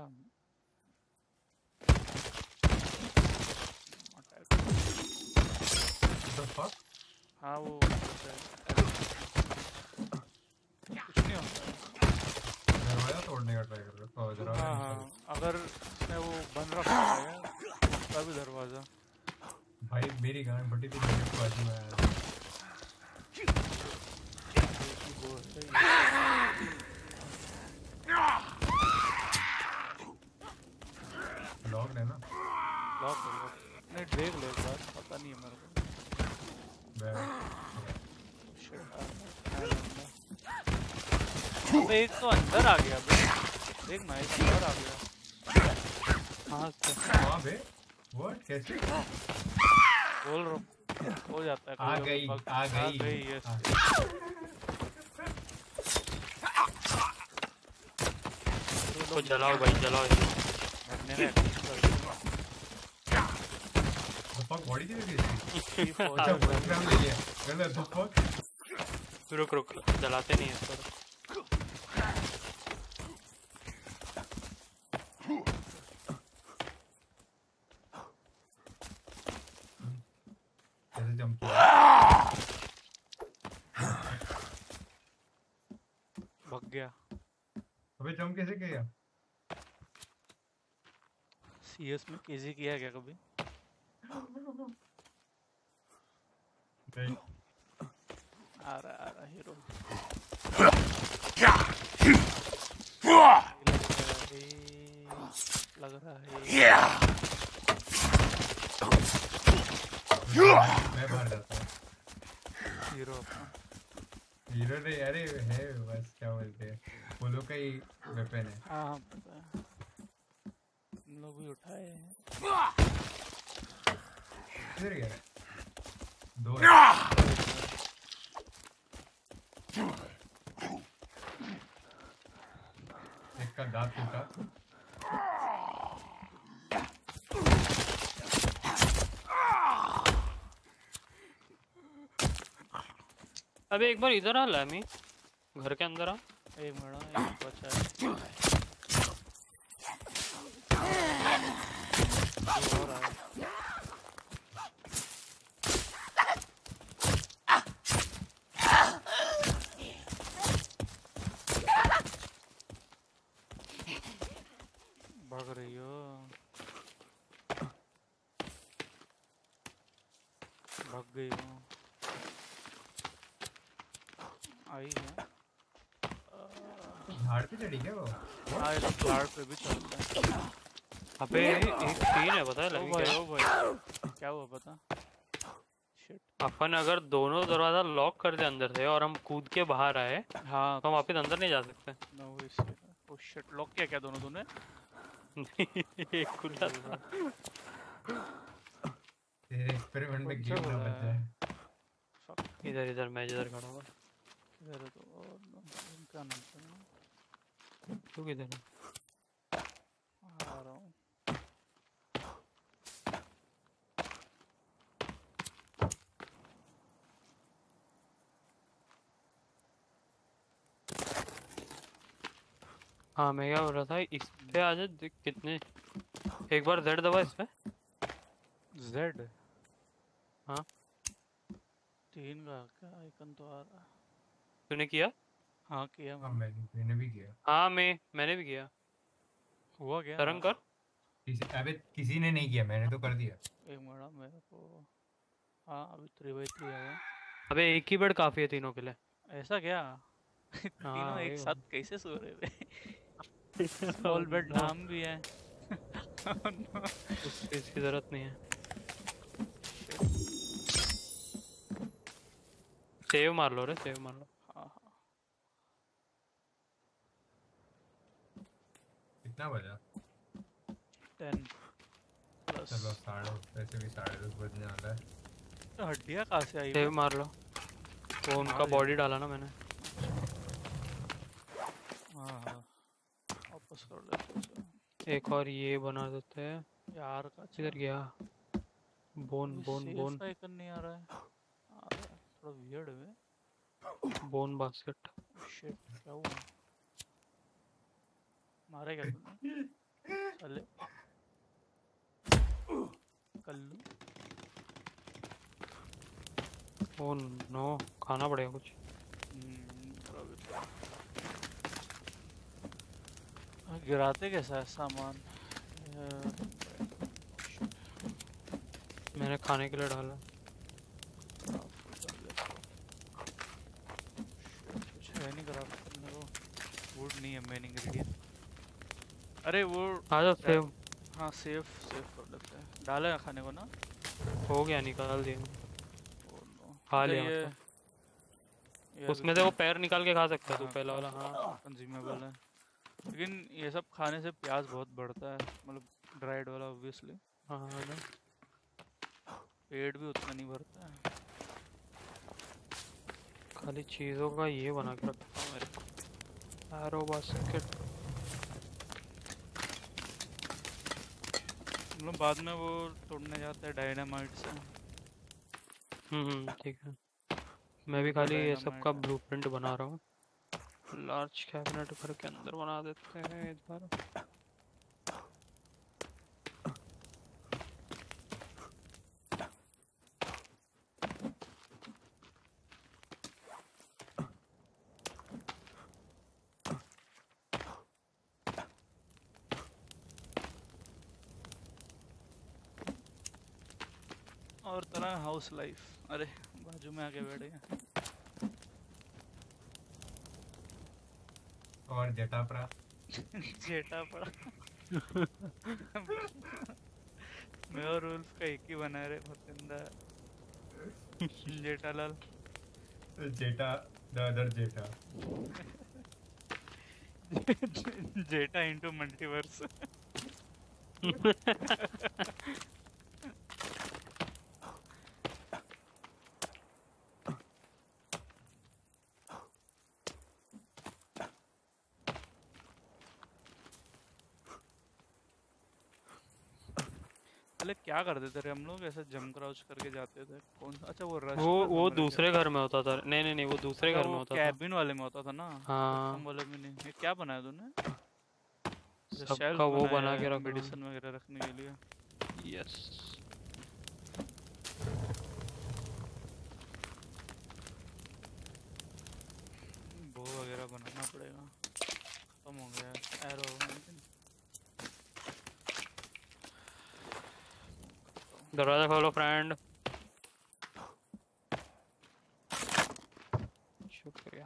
[SPEAKER 2] अटैक।
[SPEAKER 3] The fuck?
[SPEAKER 2] हाँ वो कुछ नहीं होता है।
[SPEAKER 3] दरवाजा तोड़ने का ट्राई कर रहा था जरा।
[SPEAKER 2] हाँ हाँ अगर मैं वो बंद रखा है उसका भी दरवाजा।
[SPEAKER 3] भाई मेरी गांड फटी थी मेरे बाजू में आया।
[SPEAKER 2] वो है
[SPEAKER 3] लॉक है ना।
[SPEAKER 2] लॉक है लॉक। नहीं देख ले एक बार पता नहीं है मेरे को।
[SPEAKER 3] बैग
[SPEAKER 2] Shit, अबे एक तो अंदर आ गया बे। देख ना एक अंदर आ गया।
[SPEAKER 1] हाँ
[SPEAKER 3] वहाँ पे व्हाट कैसे
[SPEAKER 2] बोल रहा हूँ हो जाता है
[SPEAKER 3] आ
[SPEAKER 2] कभी
[SPEAKER 3] गई
[SPEAKER 2] कभी।
[SPEAKER 3] आ गई
[SPEAKER 2] आ गई यस।
[SPEAKER 3] हाँ।
[SPEAKER 1] तो जलाओ भाई जलाओ।
[SPEAKER 2] भगने ने
[SPEAKER 3] The fuck बॉडी की लगी इसकी।
[SPEAKER 2] ये फौज
[SPEAKER 3] अच्छा
[SPEAKER 2] है।
[SPEAKER 3] प्रोग्राम ले लिया। गलत the fuck
[SPEAKER 1] रुक रुक जलाते नहीं है इसको।
[SPEAKER 3] कैसे जंप किया।
[SPEAKER 2] भग गया।
[SPEAKER 3] अबे जंप कैसे किया।
[SPEAKER 2] सीएस में केजी किया है क्या कभी?
[SPEAKER 3] नहीं
[SPEAKER 2] आ रहा आ रहा हीरो। लग रहा है
[SPEAKER 3] मैं बाहर जाता हूँ।
[SPEAKER 2] हीरो अपना।
[SPEAKER 3] हीरो नहीं अरे है बस क्या बोलते हैं वो लोग का ही वेपन है।
[SPEAKER 2] हाँ हाँ पता है। हम लोग भी उठाए हैं।
[SPEAKER 3] किधर गया दो है। एक का दांत टूटा।
[SPEAKER 1] अबे एक बार इधर आ लैमी, घर के अंदर आ।
[SPEAKER 2] एक मिनट एक बचा है। दो और आया। भाग रही हो। भाग गई हो। आई है।
[SPEAKER 3] झाड़ पे चढ़ी क्या वो।
[SPEAKER 2] हाँ ये तो झाड़ पे भी चलता है।
[SPEAKER 1] अबे एक सीन है पता है
[SPEAKER 2] ओ
[SPEAKER 1] लगी
[SPEAKER 2] भाई
[SPEAKER 1] क्या?
[SPEAKER 2] ओ भाई क्या हुआ पता? शिट।
[SPEAKER 1] अपन अगर दोनों दरवाजा लॉक कर दे अंदर से और हम कूद के बाहर आए
[SPEAKER 2] हाँ
[SPEAKER 1] तो हम वापस अंदर नहीं जा सकते।
[SPEAKER 2] नो इसलिए। ओ शिट लॉक किया क्या दोनों तूने?
[SPEAKER 1] एक खुला था।
[SPEAKER 3] तेरे एक्सपेरिमेंट में
[SPEAKER 2] कौन सा
[SPEAKER 3] गेम ना
[SPEAKER 2] खुला
[SPEAKER 3] बच
[SPEAKER 2] है?
[SPEAKER 3] जाए।
[SPEAKER 2] Fuck,
[SPEAKER 1] इधर इधर मैं जिधर खड़ा हूँ।
[SPEAKER 2] किधर है तो और इनका नाम सुना।
[SPEAKER 1] तू किधर है?
[SPEAKER 2] आ रहा हूँ।
[SPEAKER 1] हाँ मैं क्या बोल रहा था इस पे आ जा देख कितने। एक बार जेड दबा इस पे।
[SPEAKER 2] जेड
[SPEAKER 1] हाँ
[SPEAKER 2] तीन का क्या आइकन तो आ रहा।
[SPEAKER 1] तूने किया?
[SPEAKER 2] हाँ किया
[SPEAKER 3] हाँ
[SPEAKER 2] मैंने।
[SPEAKER 3] मैंने मैंने भी किया।
[SPEAKER 1] हाँ मैं मैंने भी किया।
[SPEAKER 2] हुआ क्या?
[SPEAKER 1] तरंग कर।
[SPEAKER 3] किसी अबे किसी ने नहीं किया, मैंने तो कर दिया।
[SPEAKER 2] एक मिनट मेरे को। हाँ अभी थ्री बाई थ्री आया।
[SPEAKER 1] अबे एक ही बेड काफी है तीनों के लिए।
[SPEAKER 2] ऐसा क्या? तीनों
[SPEAKER 1] हाँ
[SPEAKER 2] एक
[SPEAKER 1] वही
[SPEAKER 2] साथ
[SPEAKER 1] बात।
[SPEAKER 2] कैसे सो रहे थे? स्मॉल बेड
[SPEAKER 1] नो,
[SPEAKER 2] नाम भी है। Oh no,
[SPEAKER 1] उस चीज की जरूरत नहीं है।
[SPEAKER 2] shit.
[SPEAKER 1] सेव मार लो रे, सेव मार लो।
[SPEAKER 2] हाँ हाँ।
[SPEAKER 3] कितना बजा?
[SPEAKER 2] Ten plus.
[SPEAKER 3] चलो साढ़े, वैसे भी साढ़े दस बजने वाला है।
[SPEAKER 2] तो हड्डियाँ कहाँ से आई बे?
[SPEAKER 1] सेव मार लो, वो उनका
[SPEAKER 2] मार दिया
[SPEAKER 1] बॉडी
[SPEAKER 2] ना?
[SPEAKER 1] डाला ना मैंने।
[SPEAKER 2] अच्छा। हाँ हाँ। वापस कर लेते उसे।
[SPEAKER 1] एक और ये बना देते हैं।
[SPEAKER 2] यार का अच्छा।
[SPEAKER 1] किधर गया? बोन
[SPEAKER 2] अभी
[SPEAKER 1] बोन
[SPEAKER 2] सेफ
[SPEAKER 1] बोन
[SPEAKER 2] का आइकन नहीं आ रहा है। आ रहा है थोड़ा वियर्ड है।
[SPEAKER 1] Bone basket.
[SPEAKER 2] शिट क्या हुआ? मारा क्या तूने? साले कल्लू।
[SPEAKER 1] ओ नो, खाना पड़ेगा कुछ।
[SPEAKER 2] हम्म, अभी तो- हाँ, गिराते कैसा है सामान? यार, shit,
[SPEAKER 1] मैंने खाने के लिए डाला।
[SPEAKER 2] craft कर लेता हूँ। Shit, कुछ है नहीं क्राफ्ट करने को। वुड नहीं है मेन इंग्रेडिएंट। अरे वो
[SPEAKER 1] आ जाओ
[SPEAKER 2] डा-
[SPEAKER 1] सेव।
[SPEAKER 2] हाँ सेफ सेफ कर लेते हैं। डाला है खाने को ना?
[SPEAKER 1] हो गया, निकाल दिया।
[SPEAKER 2] Oh no.
[SPEAKER 1] खा
[SPEAKER 2] अच्छा
[SPEAKER 1] लिया
[SPEAKER 2] ये
[SPEAKER 1] मतलब।
[SPEAKER 2] ये अभी
[SPEAKER 1] उसमें से वो पैर निकाल के खा सकता है तू,
[SPEAKER 2] हाँ
[SPEAKER 1] पहला
[SPEAKER 2] खा
[SPEAKER 1] वाला। हाँ
[SPEAKER 2] सकते कंज्यूमेबल है। लेकिन ये सब खाने से प्यास बहुत बढ़ता है, मतलब ड्राइड वाला ऑब्वियसली।
[SPEAKER 1] हाँ हाँ, ना।
[SPEAKER 2] पेट भी उतना नहीं भरता है।
[SPEAKER 1] खाली चीजों का ये बना के रखता हूँ मेरे को। Arrow basket.
[SPEAKER 2] हम लोग बाद में वो तोड़ने जाते हैं डायनामाइट से।
[SPEAKER 1] हम्म हम्म, ठीक है। मैं भी
[SPEAKER 2] दो
[SPEAKER 1] खाली ये सब
[SPEAKER 2] डायनामाइट
[SPEAKER 1] का
[SPEAKER 2] है।
[SPEAKER 1] ब्लूप्रिंट बना रहा हूँ। लार्ज कैबिनेट घर के अंदर बना देते हैं इधर।
[SPEAKER 2] और तरह हाउस लाइफ। अरे बाजू में आके बैठ गया।
[SPEAKER 3] और जटापरा।
[SPEAKER 2] जेठा पड़ा। मैं और उल्फ का एक ही बना रहे फतिंदा। Jethalal.
[SPEAKER 3] Jetha, the other Jetha.
[SPEAKER 2] Jetha into multiverse. पहले क्या करते थे रे हम लोग? ऐसे जंप क्राउच करके जाते थे कौन सा? अच्छा वो रश
[SPEAKER 1] वो
[SPEAKER 2] में था
[SPEAKER 1] वो
[SPEAKER 2] मेरे ख्याल।
[SPEAKER 1] दूसरे घर में होता था। नहीं नहीं नहीं, वो दूसरे
[SPEAKER 2] अच्छा
[SPEAKER 1] घर में
[SPEAKER 2] वो
[SPEAKER 1] होता था।
[SPEAKER 2] कैबिन वाले में होता था ना?
[SPEAKER 1] हाँ,
[SPEAKER 2] कस्टम वाले में नहीं। ये क्या बनाया तूने? अच्छा
[SPEAKER 1] सबका
[SPEAKER 2] शेल्फ
[SPEAKER 1] वो
[SPEAKER 2] बनाया
[SPEAKER 1] बना के
[SPEAKER 2] है
[SPEAKER 1] रखा।
[SPEAKER 2] मेडिसिन वगैरह रखने के लिए।
[SPEAKER 1] यस।
[SPEAKER 2] वो वगैरह बनाना पड़ेगा। खत्म हो गया है एरो लेकिन।
[SPEAKER 1] दरवाजा खोलो फ्रेंड। शुक्रिया।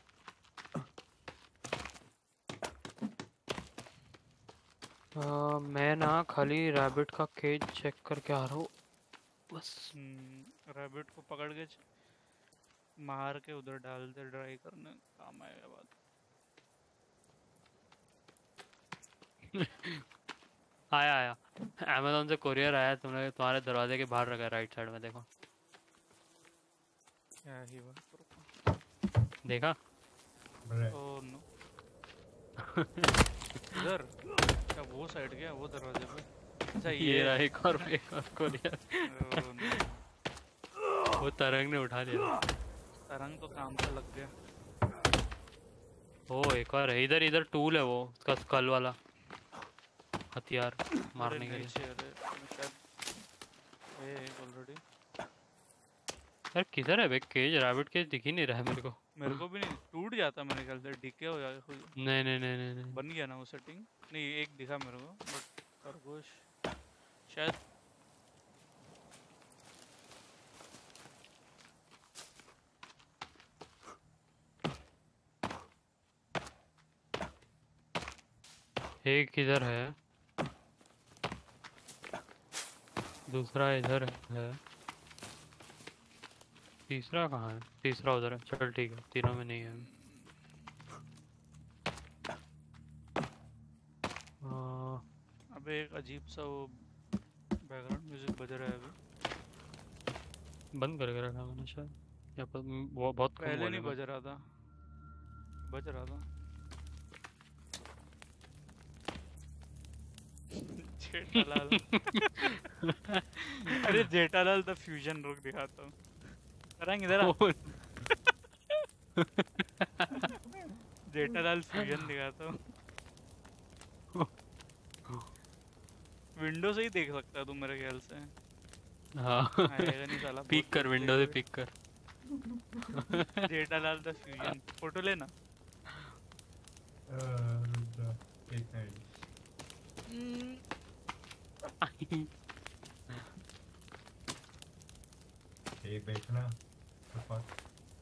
[SPEAKER 1] आ, मैं ना खाली रैबिट का केज चेक करके आ रहा हूँ बस।
[SPEAKER 2] हम्म रैबिट को पकड़ के च- मार के उधर डाल दे, ड्राई करने काम आएगा बाद।
[SPEAKER 1] आया आया, अमेजोन से कोरियर आया, तुमने तुम्हारे दरवाजे के बाहर रखा है, राइट साइड में देखो।
[SPEAKER 2] क्या ही बात करो।
[SPEAKER 1] देखा?
[SPEAKER 3] ब्रे।
[SPEAKER 2] Oh no. इधर क्या वो साइड गया वो दरवाजे पे? अच्छा
[SPEAKER 1] ये
[SPEAKER 2] ये
[SPEAKER 1] रहा
[SPEAKER 2] है।
[SPEAKER 1] एक और एक और कोरियर।
[SPEAKER 2] Oh no.
[SPEAKER 1] वो तरंग ने उठा लिया।
[SPEAKER 2] तरंग तो काम पे लग गया।
[SPEAKER 1] ओ एक और है इधर। इधर टूल है वो, उसका स्कल वाला हथियार
[SPEAKER 2] अरे
[SPEAKER 1] मारने के लिए।
[SPEAKER 2] नीचे अरे मैं शायद है ऑलरेडी।
[SPEAKER 1] यार किधर है बे केज? रैबिट केज दिख ही नहीं रहा है मेरे को।
[SPEAKER 2] मेरे को भी नहीं टूट जाता मेरे ख्याल से, डीके हो जाएगा खुद।
[SPEAKER 1] नहीं नहीं नहीं नहीं नहीं।
[SPEAKER 2] बन गया ना वो सेटिंग? नहीं एक दिखा मेरे को बट खरगोश शायद।
[SPEAKER 1] एक इधर है, दूसरा इधर है, तीसरा कहाँ है? तीसरा उधर है। चल ठीक है, तीनों में नहीं है। आ,
[SPEAKER 2] अबे एक अजीब सा वो बैकग्राउंड म्यूजिक बज रहा है अभी।
[SPEAKER 1] बंद करके रखा मैंने शायद, या पर वो बहुत कम
[SPEAKER 2] पहले नहीं
[SPEAKER 1] वॉल्यूम है।
[SPEAKER 2] बज रहा था, बज रहा था। जेठालाल। अरे जेठालाल द फ्यूजन रुक दिखाता हूँ। तरंग इधर आ। जेठालाल फ्यूजन दिखाता हूँ। विंडो से ही देख सकता है तू मेरे ख्याल से।
[SPEAKER 1] हाँ
[SPEAKER 2] आएगा नहीं साला,
[SPEAKER 1] पिक
[SPEAKER 2] बहुत
[SPEAKER 1] कर,
[SPEAKER 2] दूर से
[SPEAKER 1] विंडो से
[SPEAKER 2] देखोगे।
[SPEAKER 1] पिक कर।
[SPEAKER 2] जेठालाल द फ्यूजन फोटो लेना।
[SPEAKER 3] अ, रुक जा, एक मिनट। ये देखना तो fuck।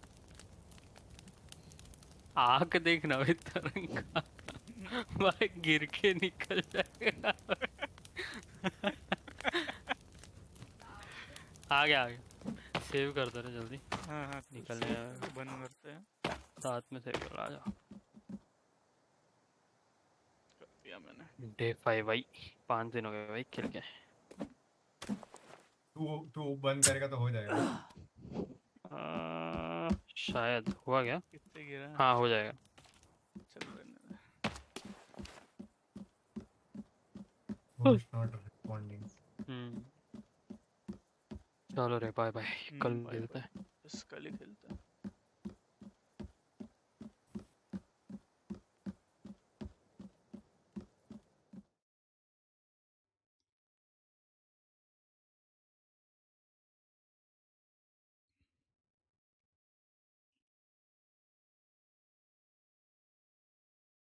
[SPEAKER 1] आँख देखना भाई तरंग का, भाई गिर के निकल जाएगा। आ गया आ गया, सेव कर दे रहे जल्दी,
[SPEAKER 2] हाँ हाँ
[SPEAKER 1] निकलने आएगा।
[SPEAKER 2] बंद करते हैं।
[SPEAKER 1] साथ में सेव कर, आ जा।
[SPEAKER 2] कर दिया मैंने।
[SPEAKER 1] डे फाइव भाई, पाँच दिन हो गए भाई खेल के।
[SPEAKER 3] तू तू बंद करेगा तो हो जाएगा।
[SPEAKER 1] आ, शायद हुआ क्या?
[SPEAKER 2] कितने गिरा?
[SPEAKER 1] हाँ हो जाएगा।
[SPEAKER 2] चल रहने दे।
[SPEAKER 3] Host not responding.
[SPEAKER 1] हम्म चलो रे, बाय बाय, कल
[SPEAKER 2] हम्म, बाय
[SPEAKER 1] मिलते
[SPEAKER 2] बाय।
[SPEAKER 1] हैं।
[SPEAKER 2] बस कल ही खेलते हैं।